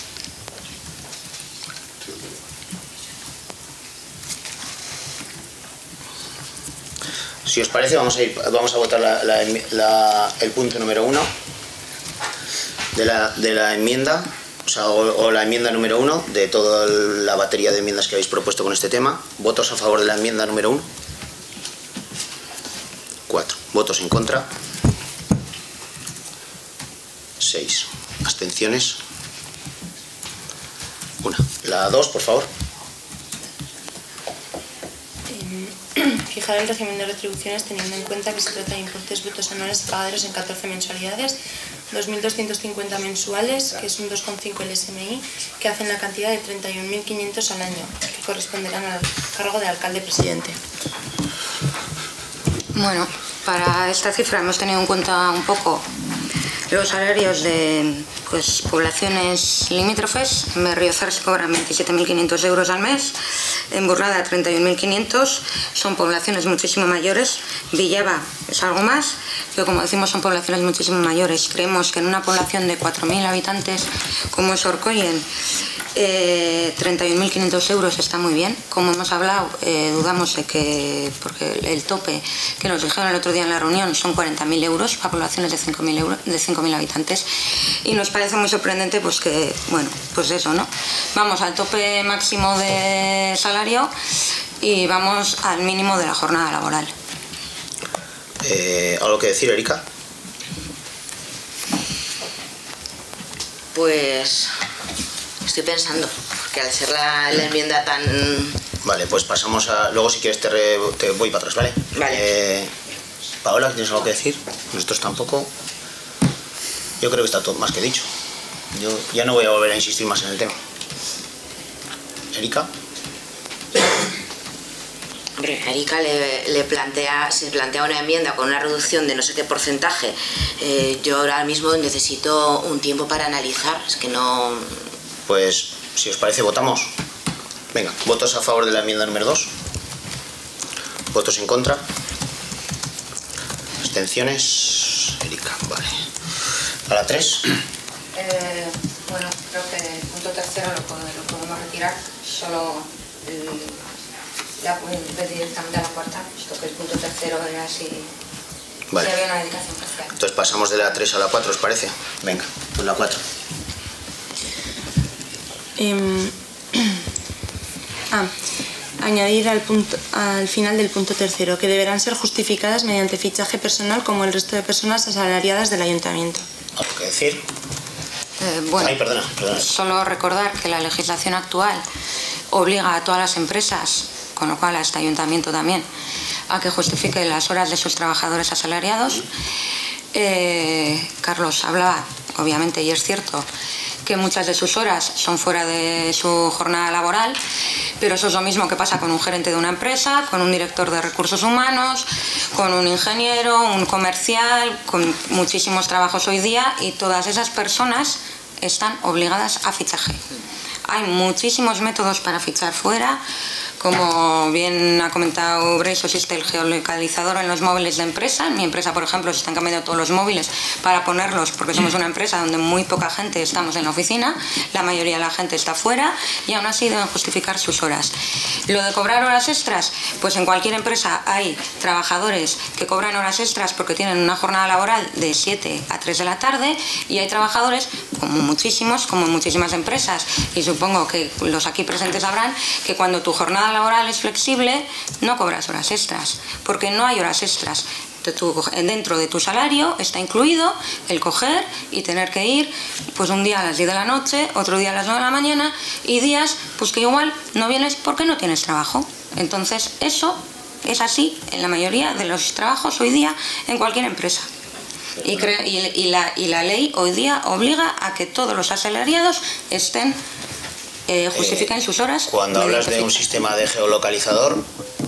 Si os parece, vamos a votar el punto número 1 de la enmienda, o la enmienda número 1 de toda la batería de enmiendas que habéis propuesto con este tema. ¿Votos a favor de la enmienda número 1? 4. ¿Votos en contra? 6. ¿Abstenciones? 1. La 2, por favor. Fijar el régimen de retribuciones teniendo en cuenta que se trata de importes brutos anuales pagaderos en 14 mensualidades, 2.250 mensuales, que es un 2,5 el SMI, que hacen la cantidad de 31.500 al año, que corresponderán al cargo de alcalde-presidente. Bueno, para esta cifra hemos tenido en cuenta un poco los salarios de poblaciones limítrofes. En Berriozar se cobran 27.500 euros al mes, en Burlada 31.500, son poblaciones muchísimo mayores. Villava es algo más, pero como decimos son poblaciones muchísimo mayores. Creemos que en una población de 4.000 habitantes como es Orcoyen, 31.500 euros está muy bien. Como hemos hablado, dudamos de que, porque el tope que nos dijeron el otro día en la reunión son 40.000 euros para poblaciones de 5.000 habitantes. Y nos parece muy sorprendente pues que, bueno, pues eso, ¿no? Vamos al tope máximo de salario y vamos al mínimo de la jornada laboral. ¿Algo que decir, Erika? Pues estoy pensando, porque al ser la enmienda tan... Vale, pues pasamos a... Luego si quieres te voy para atrás, ¿vale? Vale. Paola, ¿tienes algo que decir? Nosotros tampoco. Yo creo que está todo más que dicho. Yo ya no voy a volver a insistir más en el tema. ¿Erika? Hombre, a Erika se plantea una enmienda con una reducción de no sé qué porcentaje. Yo ahora mismo necesito un tiempo para analizar, es que no... Pues, si os parece, votamos. Venga, ¿votos a favor de la enmienda número 2? ¿Votos en contra? ¿Abstenciones? Erika, vale. ¿A la 3? Bueno, creo que el punto tercero lo podemos retirar, solo directamente a la cuarta, puesto que el punto tercero era así, vale. Si había una dedicación parcial. Entonces pasamos de la 3 a la 4, ¿os parece? Venga, pues la 4. Añadir al final del punto tercero que deberán ser justificadas mediante fichaje personal como el resto de personas asalariadas del ayuntamiento. ¿Algo que decir? Bueno, Ay, perdona. Solo recordar que la legislación actual obliga a todas las empresas, con lo cual a este ayuntamiento también, a que justifique las horas de sus trabajadores asalariados. Carlos hablaba, obviamente, y es cierto, que muchas de sus horas son fuera de su jornada laboral, pero eso es lo mismo que pasa con un gerente de una empresa, con un director de recursos humanos, con un ingeniero, un comercial, con muchísimos trabajos hoy día, y todas esas personas están obligadas a fichaje. Hay muchísimos métodos para fichar fuera. Como bien ha comentado Breiso, existe el geolocalizador en los móviles de empresa. En mi empresa, por ejemplo, se están cambiando todos los móviles para ponerlos, porque somos una empresa donde muy poca gente estamos en la oficina, la mayoría de la gente está fuera, y aún así deben justificar sus horas. Lo de cobrar horas extras, pues en cualquier empresa hay trabajadores que cobran horas extras porque tienen una jornada laboral de 7 a 3 de la tarde, y hay trabajadores, como muchísimos, como en muchísimas empresas, y supongo que los aquí presentes sabrán, que cuando tu jornada laboral es flexible, no cobras horas extras, porque no hay horas extras. Dentro de tu salario está incluido el coger y tener que ir pues un día a las 10 de la noche, otro día a las 9 de la mañana, y días pues que igual no vienes porque no tienes trabajo. Entonces eso es así en la mayoría de los trabajos hoy día en cualquier empresa. Y la ley hoy día obliga a que todos los asalariados justifiquen sus horas. Cuando hablas de un sistema de geolocalizador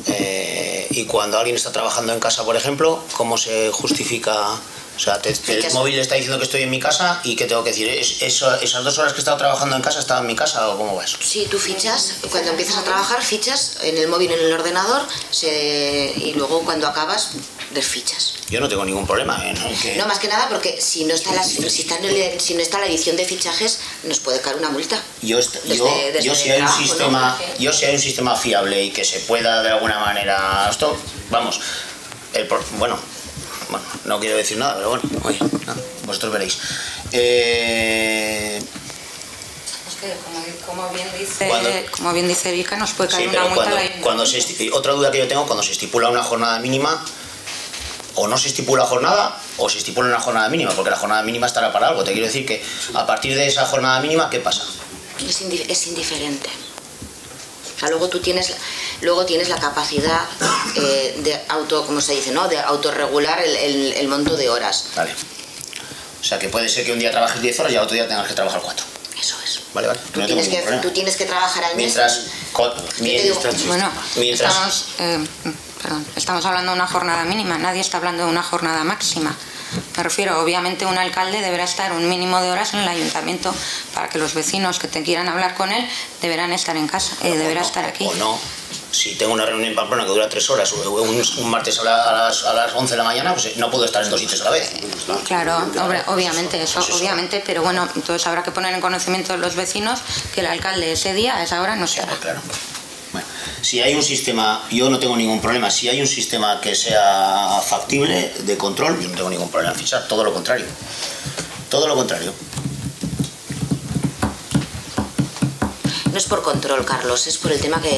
y cuando alguien está trabajando en casa, por ejemplo, ¿cómo se justifica? O sea, el móvil está diciendo que estoy en mi casa, y ¿qué tengo que decir? ¿Esas 2 horas que he estado trabajando en casa estaba en mi casa, o cómo va eso? Sí, tú fichas, cuando empiezas a trabajar fichas en el móvil, en el ordenador, y luego cuando acabas desfichas. Yo no tengo ningún problema. No, más que nada porque si no está la edición de fichajes, nos puede caer una multa. Yo si hay un sistema fiable y que se pueda de alguna manera... Esto, vamos, bueno, no quiero decir nada, pero bueno, oye, vosotros veréis. Es que, como bien dice Erika, nos puede caer una multa. Otra duda que yo tengo, cuando se estipula una jornada mínima, o no se estipula jornada, o se estipula una jornada mínima, porque la jornada mínima estará para algo. Te quiero decir que a partir de esa jornada mínima, ¿qué pasa? Es indiferente. O sea, luego tienes la capacidad de ¿cómo se dice, no? De autorregular el monto de horas. Vale. O sea, que puede ser que un día trabajes 10 horas y al otro día tengas que trabajar 4. Eso es. Vale. Tú tienes que trabajar al mes. Estamos hablando de una jornada mínima, nadie está hablando de una jornada máxima. Me refiero, obviamente un alcalde deberá estar un mínimo de horas en el ayuntamiento para que los vecinos que te quieran hablar con él deberán estar en casa, deberá estar aquí. O no. Si tengo una reunión en Pamplona que dura 3 horas, o un martes a las 11 de la mañana, pues no puedo estar en 2 sitios a la vez. Claro, obviamente, eso, obviamente, pero bueno, entonces habrá que poner en conocimiento de los vecinos que el alcalde ese día, a esa hora, no estará. Claro. Bueno, si hay un sistema, yo no tengo ningún problema, si hay un sistema que sea factible de control, yo no tengo ningún problema en fichar, todo lo contrario. Todo lo contrario. No es por control, Carlos, es por el tema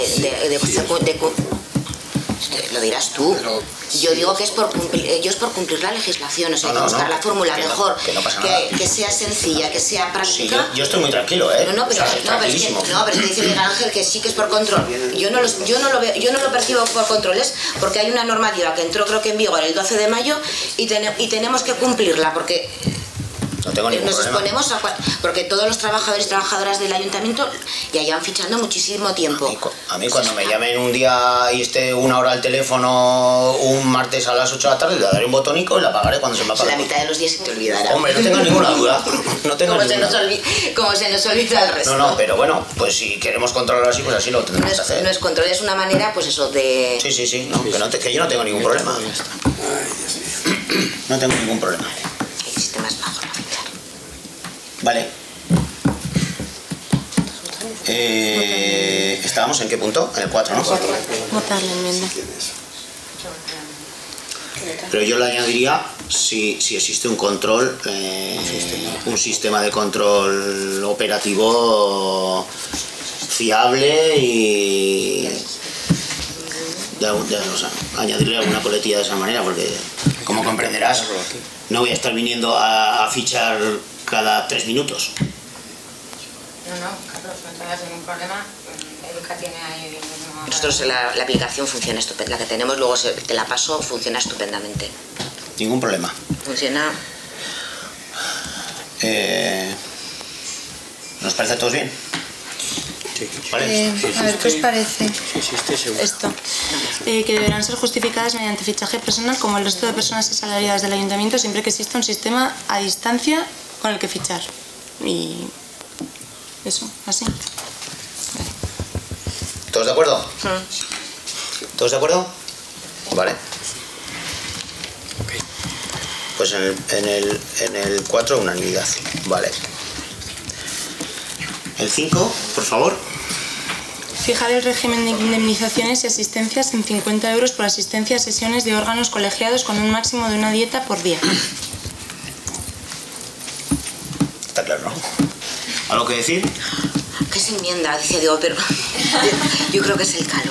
lo dirás tú. Yo digo que es por cumplir la legislación, o sea, hay que buscar la fórmula mejor, que sea sencilla, que sea práctica. Sí, yo estoy muy tranquilo, ¿eh? Pero es que dice Miguel Ángel que sí que es por control. Yo no lo percibo por control, es porque hay una normativa que entró creo que en vigor el 12 de mayo y tenemos que cumplirla, porque no tengo ningún problema. Exponemos porque todos los trabajadores y trabajadoras del ayuntamiento ya llevan fichando muchísimo tiempo. A mí cuando me llamen un día y esté 1 hora al teléfono un martes a las 8 de la tarde, le daré un botónico y la pagaré cuando se me apague. La mitad de los días se te olvidará. Hombre, no tengo ninguna duda. Como se nos olvida el resto. No, pero bueno, pues si queremos controlar así, pues así lo tendremos que hacer. No es control, es una manera, pues eso, de... Sí, no, que yo no tengo ningún problema. No tengo ningún problema. Hay sistemas bajos para fichar. Vale. ¿Estábamos en qué punto? En el 4, ¿no? Votar la enmienda. Pero yo le añadiría si existe un control, un sistema de control operativo fiable y añadirle alguna coletilla de esa manera, porque como comprenderás no voy a estar viniendo a fichar cada 3 minutos. No, Carlos, no tengas ningún problema. Erika tiene ahí... Nosotros la aplicación funciona estupenda, la que tenemos luego te la paso, funciona estupendamente. Ningún problema. Funciona... ¿Nos parece a todos bien? ¿Vale? A ver, ¿qué os parece esto? Que deberán ser justificadas mediante fichaje personal como el resto de personas asalariadas del ayuntamiento siempre que exista un sistema a distancia con el que fichar. Y eso, así. Vale. ¿Todos de acuerdo? ¿Todos de acuerdo? Vale. Pues en el 4 unanimidad. Vale. El 5, por favor. Fijar el régimen de indemnizaciones y asistencias en 50 euros por asistencia a sesiones de órganos colegiados con un máximo de una dieta por día. Está claro, ¿no? ¿Algo que decir? ¿Qué es enmienda? Dice Diego, pero yo creo que es el calor.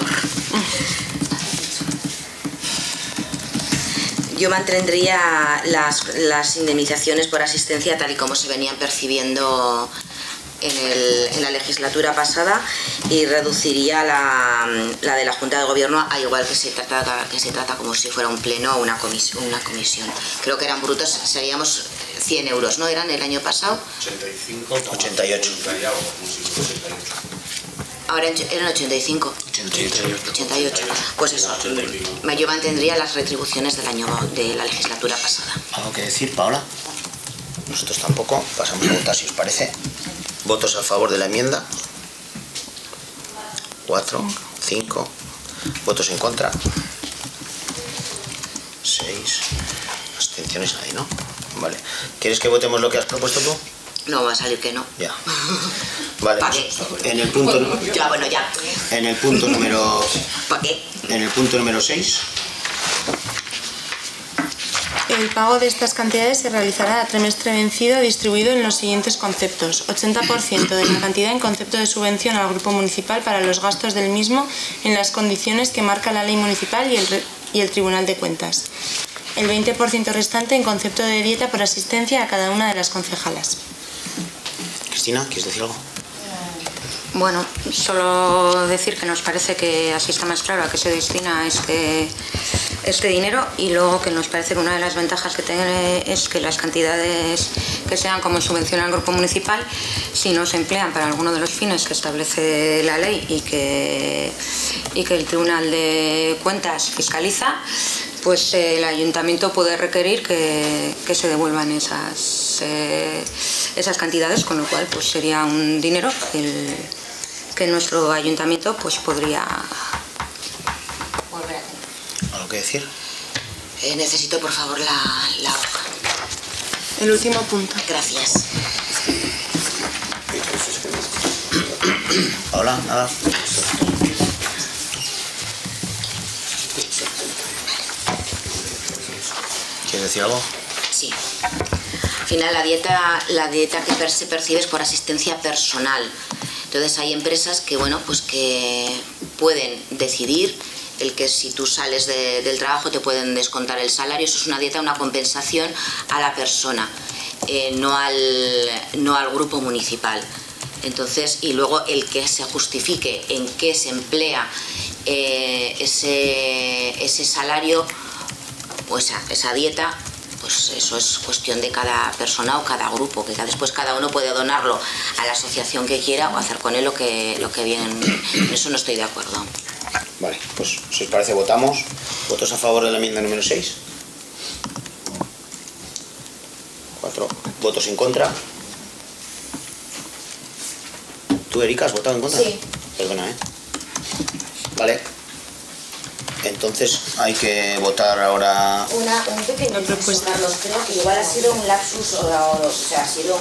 Yo mantendría las indemnizaciones por asistencia tal y como se venían percibiendo en la legislatura pasada y reduciría la de la Junta de Gobierno a igual que se trata como si fuera un pleno o una comisión. Creo que eran brutos, seríamos 100 euros, ¿no? ¿Eran el año pasado? 88. Ahora eran 85. 88. Pues eso, yo mantendría las retribuciones de la legislatura pasada. ¿Algo que decir, Paola? Nosotros tampoco. Pasamos a votar, si os parece. ¿Votos a favor de la enmienda? 4, 5. ¿Votos en contra? 6. Abstenciones ahí, ¿no? Vale. ¿Quieres que votemos lo que has propuesto tú? No, va a salir que no. Ya. Vale. ¿Para qué? En el punto... Ya, bueno, ya. En el punto número... ¿Para qué? En el punto número 6... El pago de estas cantidades se realizará a trimestre vencido distribuido en los siguientes conceptos. 80% de la cantidad en concepto de subvención al grupo municipal para los gastos del mismo en las condiciones que marca la ley municipal y el Tribunal de Cuentas. El 20% restante en concepto de dieta por asistencia a cada una de las concejalas. Cristina, ¿quieres decir algo? Bueno, solo decir que nos parece que así está más claro a qué se destina este dinero, y luego que nos parece que una de las ventajas que tiene es que las cantidades que sean como subvención al grupo municipal, si no se emplean para alguno de los fines que establece la ley y que el Tribunal de Cuentas fiscaliza, pues el ayuntamiento puede requerir que se devuelvan esas cantidades, con lo cual pues sería un dinero que nuestro ayuntamiento pues podría ¿Algo que decir? Necesito, por favor, la hoja. El último punto. Gracias. Hola, nada. ¿Quieres decir algo? Sí. Al final la dieta que se percibe es por asistencia personal. Entonces hay empresas que, bueno, pues que pueden decidir el que si tú sales del trabajo te pueden descontar el salario. Eso es una dieta, una compensación a la persona, no al grupo municipal. Entonces, y luego el que se justifique en qué se emplea ese salario o esa dieta, pues eso es cuestión de cada persona o cada grupo, que después cada uno puede donarlo a la asociación que quiera o hacer con él lo que bien. En eso no estoy de acuerdo. Vale, pues si os parece votamos. ¿Votos a favor de la enmienda número 6? 4. ¿Votos en contra? ¿Tú, Erika, has votado en contra? Sí. Perdona, ¿eh? Vale. Entonces hay que votar ahora... Un pequeño propuesta, Carlos, creo que igual ha sido un lapsus o sea, ha sido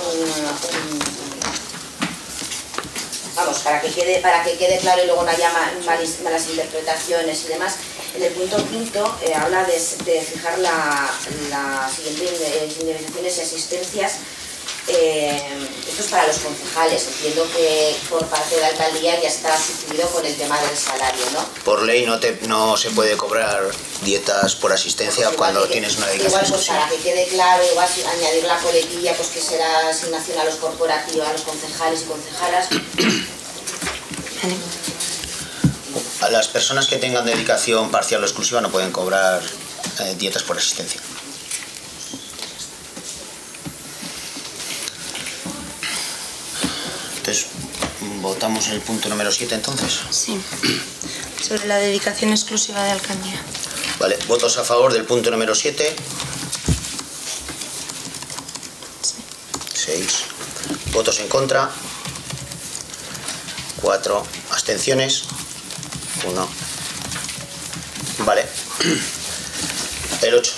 vamos, para que quede claro y luego no haya malas interpretaciones y demás. En el punto 5 habla de fijar las siguientes indemnizaciones y asistencias. Esto es para los concejales. Entiendo que por parte de la alcaldía ya está sucedido con el tema del salario, ¿no? Por ley no se puede cobrar dietas por asistencia pues cuando tienes una dedicación igual, pues para que quede claro, igual añadir la coletilla, pues que será asignación a los corporativos, a los concejales y concejalas. A las personas que tengan dedicación parcial o exclusiva no pueden cobrar dietas por asistencia. Entonces, ¿votamos el punto número 7 entonces? Sí. Sobre la dedicación exclusiva de alcaldía. Vale, ¿votos a favor del punto número 7? 6. ¿Votos en contra? 4. ¿Abstenciones? 1. Vale. El 8.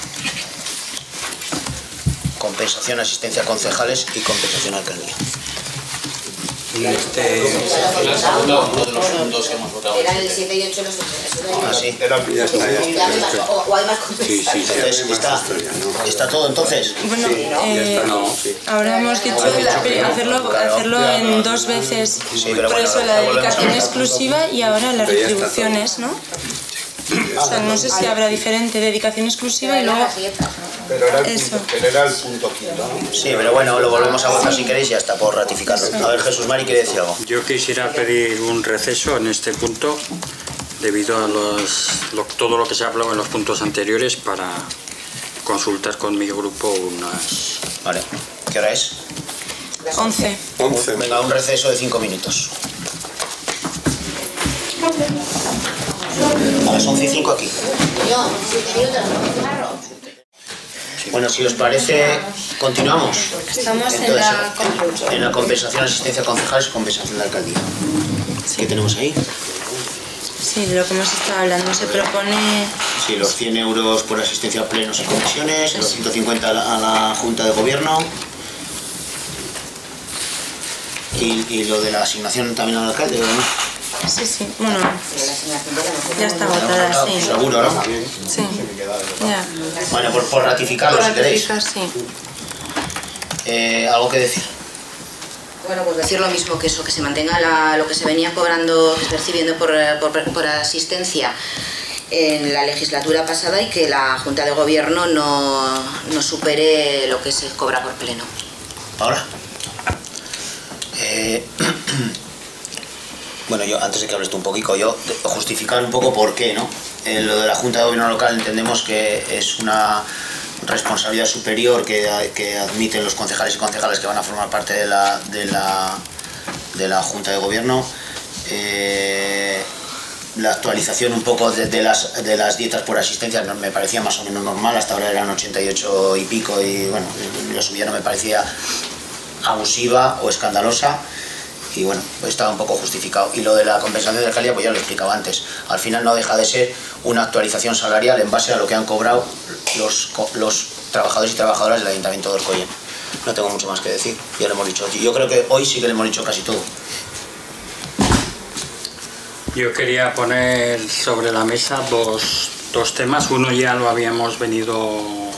Compensación, asistencia a concejales y compensación a alcaldía. Y Uno de los puntos que hemos votado. Eran el 7 y 8 los Ah, sí. Ya está. O hay más compensación. Entonces, ¿está todo entonces? Bueno, Sí. ahora hemos dicho hacerlo en 2 veces. Sí, pero Por bueno, eso la volvemos dedicación a- exclusiva y ahora las Pero ya está retribuciones, ¿no? O sea, no sé si habrá diferente dedicación exclusiva y luego... Pero era Eso. el punto quinto, ¿no? Sí, pero bueno, lo volvemos a votar si queréis y ya está por ratificarlo. A ver, Jesús Mari quiere decir algo. yo quisiera pedir un receso en este punto debido a todo lo que se ha hablado en los puntos anteriores para consultar con mi grupo unas... Vale, ¿qué hora es? 11. 11. Venga, un receso de 5 minutos. A las 11:05 aquí. Yo, 7 minutos, ¿no? Bueno, si os parece, continuamos. Estamos en Entonces, la... en la compensación, asistencia a concejales y compensación de alcaldía. ¿Qué tenemos ahí? Sí, de lo que hemos estado hablando. Se propone... Sí, los 100 euros por asistencia a plenos y comisiones, los 150 a la Junta de Gobierno y lo de la asignación también al alcalde, ¿no? Sí, sí, bueno, Pero la asignación de la ya está votada, sí. Seguro, ¿no? Sí, ya. Bueno, por ratificarlo Por si queréis. ratificar, sí. ¿Algo que decir? Bueno, pues decir lo mismo que eso, que se mantenga lo que se venía cobrando, percibiendo por asistencia en la legislatura pasada y que la Junta de Gobierno no supere lo que se cobra por pleno. ¿Ahora? Bueno, yo antes de que hables tú un poquito, justificar un poco por qué, ¿no? Lo de la Junta de Gobierno local entendemos que es una responsabilidad superior que admiten los concejales y concejales que van a formar parte de la Junta de Gobierno. La actualización un poco de las dietas por asistencia me parecía más o menos normal, hasta ahora eran 88 y pico y bueno, la subida no me parecía abusiva o escandalosa. y bueno, pues estaba un poco justificado. Y lo de la compensación de alcaldía, pues ya lo he explicado antes. Al final no deja de ser una actualización salarial en base a lo que han cobrado los trabajadores y trabajadoras del Ayuntamiento de Orkoyen. No tengo mucho más que decir, ya lo hemos dicho. Yo creo que hoy sí que le hemos dicho casi todo. Yo quería poner sobre la mesa dos temas. Uno ya lo habíamos venido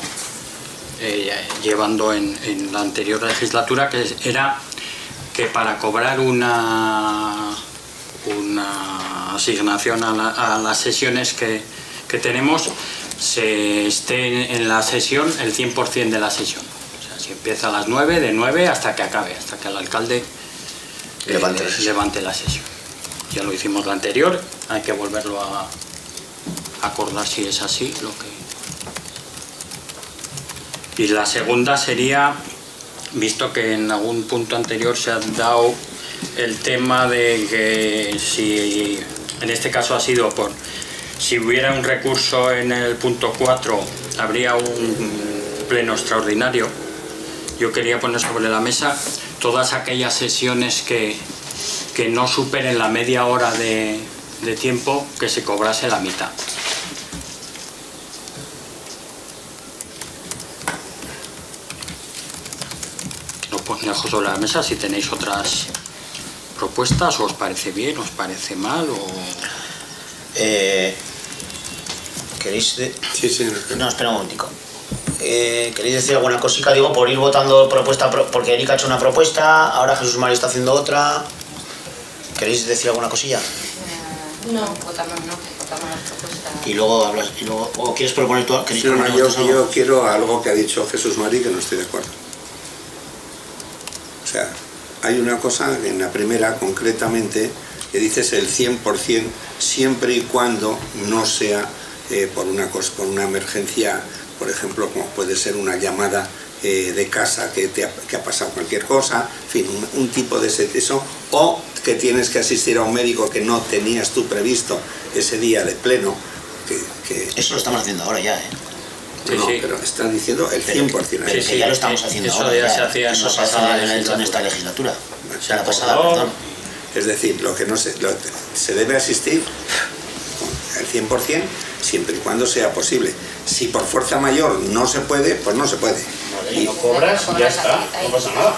llevando en la anterior legislatura, que era que para cobrar una asignación a las sesiones que tenemos, se esté en la sesión el 100% de la sesión. O sea, si empieza a las 9, de 9 hasta que acabe, hasta que el alcalde levante la sesión. Ya lo hicimos la anterior, hay que volverlo a acordar si es así lo que... Y la segunda sería, visto que en algún punto anterior se ha dado el tema de que si, en este caso ha sido por, si hubiera un recurso en el punto 4, habría un pleno extraordinario. Yo quería poner sobre la mesa todas aquellas sesiones que no superen la media hora de tiempo, que se cobrase la mitad. Lo dejo sobre la mesa si tenéis otras propuestas, o os parece bien, os parece mal, o... ¿Queréis...? Sí. No, espera un momentico. ¿Queréis decir alguna cosita? Digo, por ir votando propuesta, porque Erika ha hecho una propuesta, ahora Jesús Mari está haciendo otra. ¿Queréis decir alguna cosilla? No, votamos las propuestas. Y luego hablas, ¿o quieres proponer tú? Yo quiero algo que ha dicho Jesús Mari que no estoy de acuerdo. O sea, hay una cosa en la primera concretamente que dices el 100% siempre y cuando no sea por una emergencia, por ejemplo, como puede ser una llamada de casa que ha pasado cualquier cosa, en fin, un tipo de eso, o que tienes que asistir a un médico que no tenías tú previsto ese día de pleno. Eso lo estamos haciendo ahora ya, ¿eh? Sí, no, sí. pero están diciendo el 100%. Sí, ya lo estamos haciendo eso ahora. Ya se hacía eso se hace en esta legislatura. Se la pasada, perdón. Es decir, lo que no se debe asistir al 100% siempre y cuando sea posible. Si por fuerza mayor no se puede, pues no se puede. Vale, y no cobras, ya está, no pasa nada.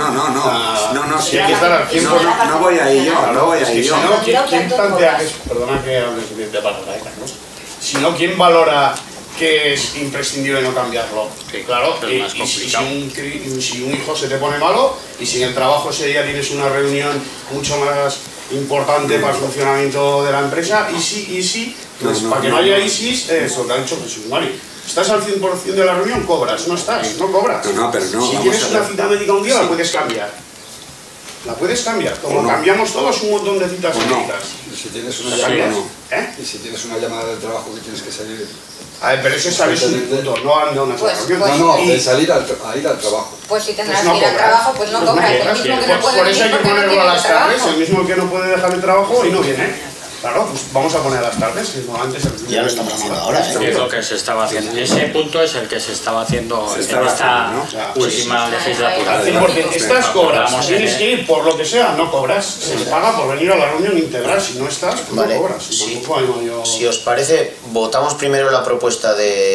No, si hay que estar al 100%. No voy a ir yo, no voy a ir yo. Si no, ¿quién plantea que es? Perdona que hables de palabra, Carlos. Si no, ¿quién valora que es imprescindible no cambiarlo? Sí, claro, es más y complicado. si un hijo se te pone malo y si en el trabajo ese día tienes una reunión mucho más importante para el funcionamiento de la empresa, pues para que no haya ISIS, eso te ha dicho Jesús Mari. Estás al 100% de la reunión, cobras, no estás, no cobras. No, pero no. Si tienes una cita médica un día, la puedes cambiar. La puedes cambiar, como cambiamos todos un montón de citas médicas. Y si tienes una ¿Eh? y si tienes una llamada del trabajo que tienes que salir. A ver, pero eso es salir un punto, no anda una sola reunión. No, de salir a ir al trabajo. Pues si tendrás que ir al trabajo, pues no cobras. El mismo que no puede por eso hay que venir porque no ponerlo tiene a las tardes, trabajo. el mismo que no puede dejar el trabajo y no viene. Claro, pues vamos a poner a las tardes, que antes... Ya lo estamos haciendo ahora, Es lo que se estaba haciendo. Ese punto es el que se estaba haciendo en esta última legislatura. 100%. Estás, cobras. Si tienes que ir por lo que sea, no cobras. Se te paga por venir a la reunión integral. Si no estás, pues no cobras. Si os parece, votamos primero la propuesta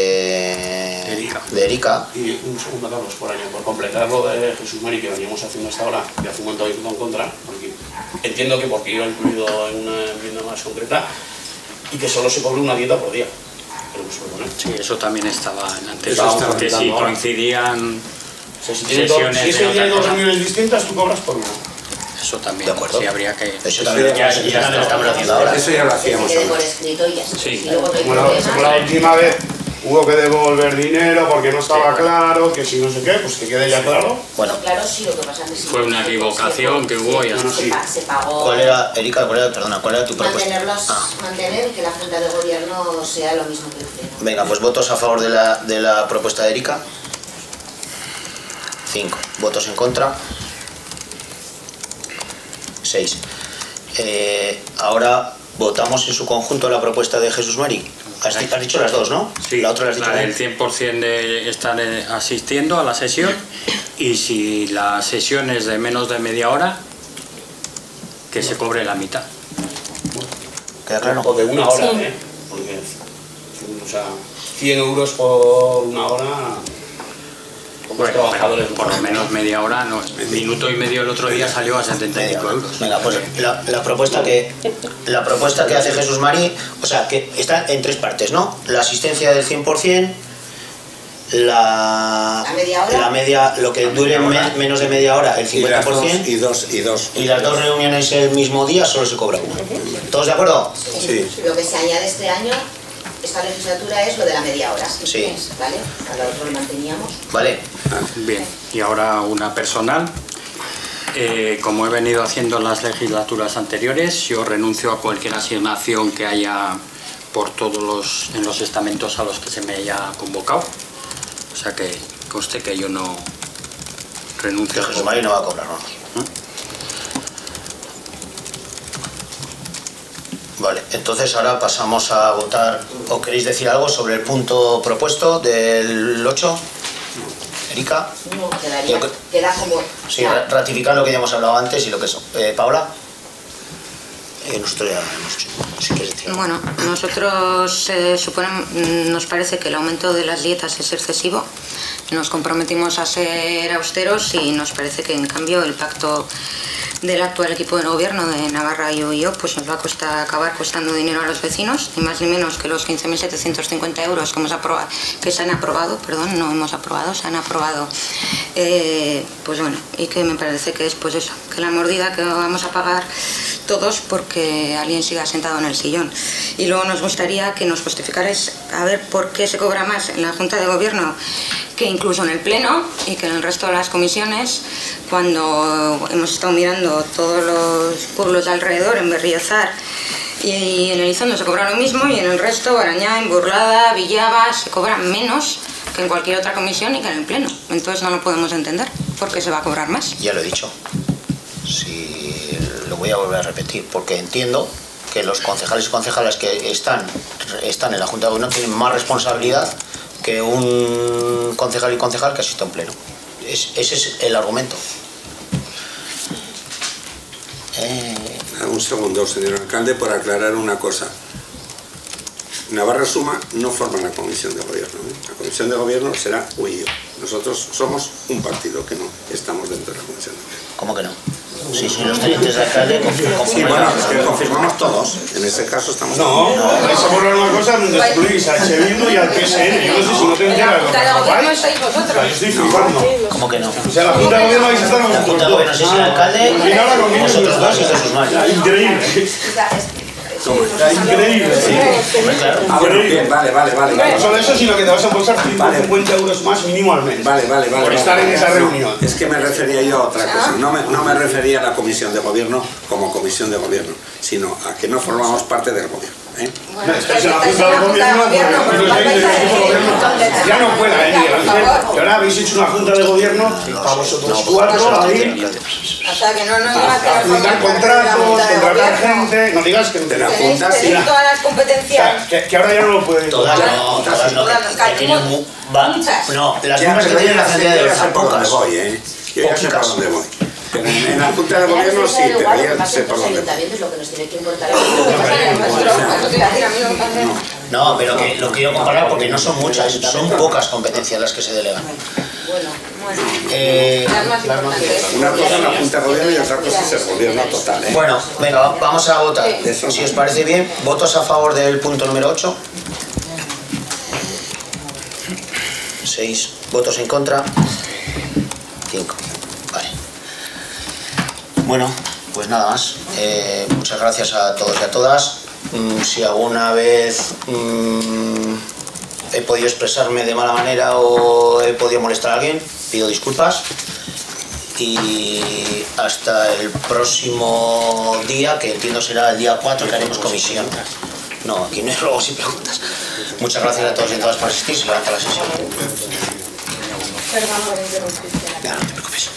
de Erika. Y un segundo, Carlos, por año, por completar lo de Jesús Mari que veníamos haciendo hasta ahora, que hace un momento habéis votado en contra, porque entiendo que porque iba incluido en una enmienda más concreta, y que solo se cobre una dieta por día. Sí, eso también estaba en anterior, porque si coincidían sesiones si ese día hay dos reuniones distintas, tú cobras por una. Eso también, de acuerdo. sí, habría que... Eso también ya lo estamos haciendo ahora. Eso ya lo hacíamos Que quede por ahora. escrito y ya está. Sí. Y luego no hay Como problema. la última vez hubo que devolver dinero porque no estaba claro, que si no sé qué, pues que quede ya claro. Bueno, Claro, sí, lo que pasa es que sí. Fue una equivocación que hubo y ya está. Se pagó. ¿cuál era, Erika, cuál era tu propuesta? Mantener que la Junta de Gobierno sea lo mismo que el Pleno. Venga, pues votos a favor de la propuesta de Erika. 5. Votos en contra. 6. Ahora votamos en su conjunto la propuesta de Jesús Mari. Has dicho las dos, ¿no? Sí, la otra la has dicho del también. 100% de estar asistiendo a la sesión, y si la sesión es de menos de media hora, que se cobre la mitad. ¿Queda claro? O de una hora, Sí. Porque, o sea, 100 euros por una hora... Pocos Bueno, trabajadores. pero por lo menos media hora, no, minuto y medio el otro día salió a 75 euros. Venga, pues la propuesta que hace Jesús Mari, o sea, que está en tres partes, ¿no? La asistencia del 100%, ¿La media hora? la media, lo que dure menos de media hora, el 50%, y dos. y las dos reuniones el mismo día solo se cobra una. ¿Todos de acuerdo? Sí. Lo que se añade este año, esta legislatura, es lo de la media hora. Sí. ¿Vale? A lo otro lo manteníamos. Vale. Bien, y ahora una personal. Como he venido haciendo en las legislaturas anteriores, yo renuncio a cualquier asignación que haya por todos en los estamentos a los que se me haya convocado. O sea que conste que yo no renuncio. Que Jesús Mari no va a cobrar, vamos. Vale, entonces ahora pasamos a votar. ¿O queréis decir algo sobre el punto propuesto del 8? Erika. No, queda como... Sí, ratificar lo que ya hemos hablado antes y lo que es. Paola. Nosotros ya hemos hecho. Si quieres decir algo. Bueno, nosotros nos parece que el aumento de las dietas es excesivo. Nos comprometimos a ser austeros y nos parece que en cambio el pacto del actual equipo de gobierno de Navarra y yo pues nos va a acabar costando dinero a los vecinos, ni más ni menos que los 15.750 euros que se han aprobado, no hemos aprobado, se han aprobado, pues bueno, y que me parece que es pues eso, que la mordida que vamos a pagar todos porque alguien siga sentado en el sillón. Y luego nos gustaría que nos justificarais a ver por qué se cobra más en la Junta de Gobierno que incluso en el Pleno y que en el resto de las comisiones, cuando hemos estado mirando todos los pueblos de alrededor, en Berriozar y en Elizondo se cobra lo mismo, y en el resto, Barañáin, Burlada, Villaba, se cobra menos que en cualquier otra comisión y que en el Pleno. Entonces no lo podemos entender, ¿por qué se va a cobrar más? Ya lo he dicho. Sí, lo voy a volver a repetir, porque entiendo que los concejales y concejalas que están en la Junta de Gobierno tienen más responsabilidad que un concejal y concejal que asiste a un pleno. Ese es el argumento. Un segundo, señor alcalde, por aclarar una cosa. Navarra Suma no forma la comisión de gobierno. La comisión de gobierno será UIO. Nosotros somos un partido que no estamos dentro de la comisión de gobierno. ¿Cómo que no? Sí, los tenientes de alcalde Sí, bueno, es que confirmamos todos. En ese caso estamos... No, vais a borrar una cosa donde excluís a Chevildo y al PSN. Yo no sé si no te enteras lo que vais. Yo estoy flipando. ¿Cómo que no? O sea, la Junta de Gobierno vais a estar La Junta de Gobierno es el alcalde, nosotros dos y Jesús Mari. Increíble. Increíble. Claro. Bueno, bien, vale. No solo eso, sino que te vas a embolsar 150 euros más mínimo al mes. Vale. Por estar en esa reunión. Es que me refería yo a otra cosa. No me refería a la comisión de gobierno como comisión de gobierno, sino a que no formamos parte del gobierno. Estáis en la Junta de Gobierno, ya no puede venir. Y ahora habéis hecho una Junta de Gobierno para vosotros cuatro ahí. O sea, que no iba a quedar Aplicar contratos, contratar gente. No digas que De la Junta sí. tenéis todas las competencias. Que ahora ya no lo puede. Todas no, que tienen no, las mismas que tienen la cantidad de Yo ya sé por dónde pocas. voy, Yo ya sé por dónde voy. Pero en la Junta de Gobierno sí, pero ya sé por dónde voy. Es lo que nos tiene que importar. No, pero que lo quiero comparar porque no son muchas, son pocas competencias las que se delegan. Las más importantes. Una cosa es la Junta de Gobierno y otra cosa es el gobierno total, Bueno, venga, vamos a votar. Si os parece bien, votos a favor del punto número 8. 6 votos en contra. 5. Vale. Bueno, pues nada más. Muchas gracias a todos y a todas. Si alguna vez he podido expresarme de mala manera o he podido molestar a alguien, pido disculpas. Y hasta el próximo día, que entiendo será el día 4, que haremos comisión. No, aquí no hay ruegos y preguntas. Muchas gracias a todos y a todas por asistir. Se levanta la sesión. Perdón por interrumpirte. Ya, no te preocupes.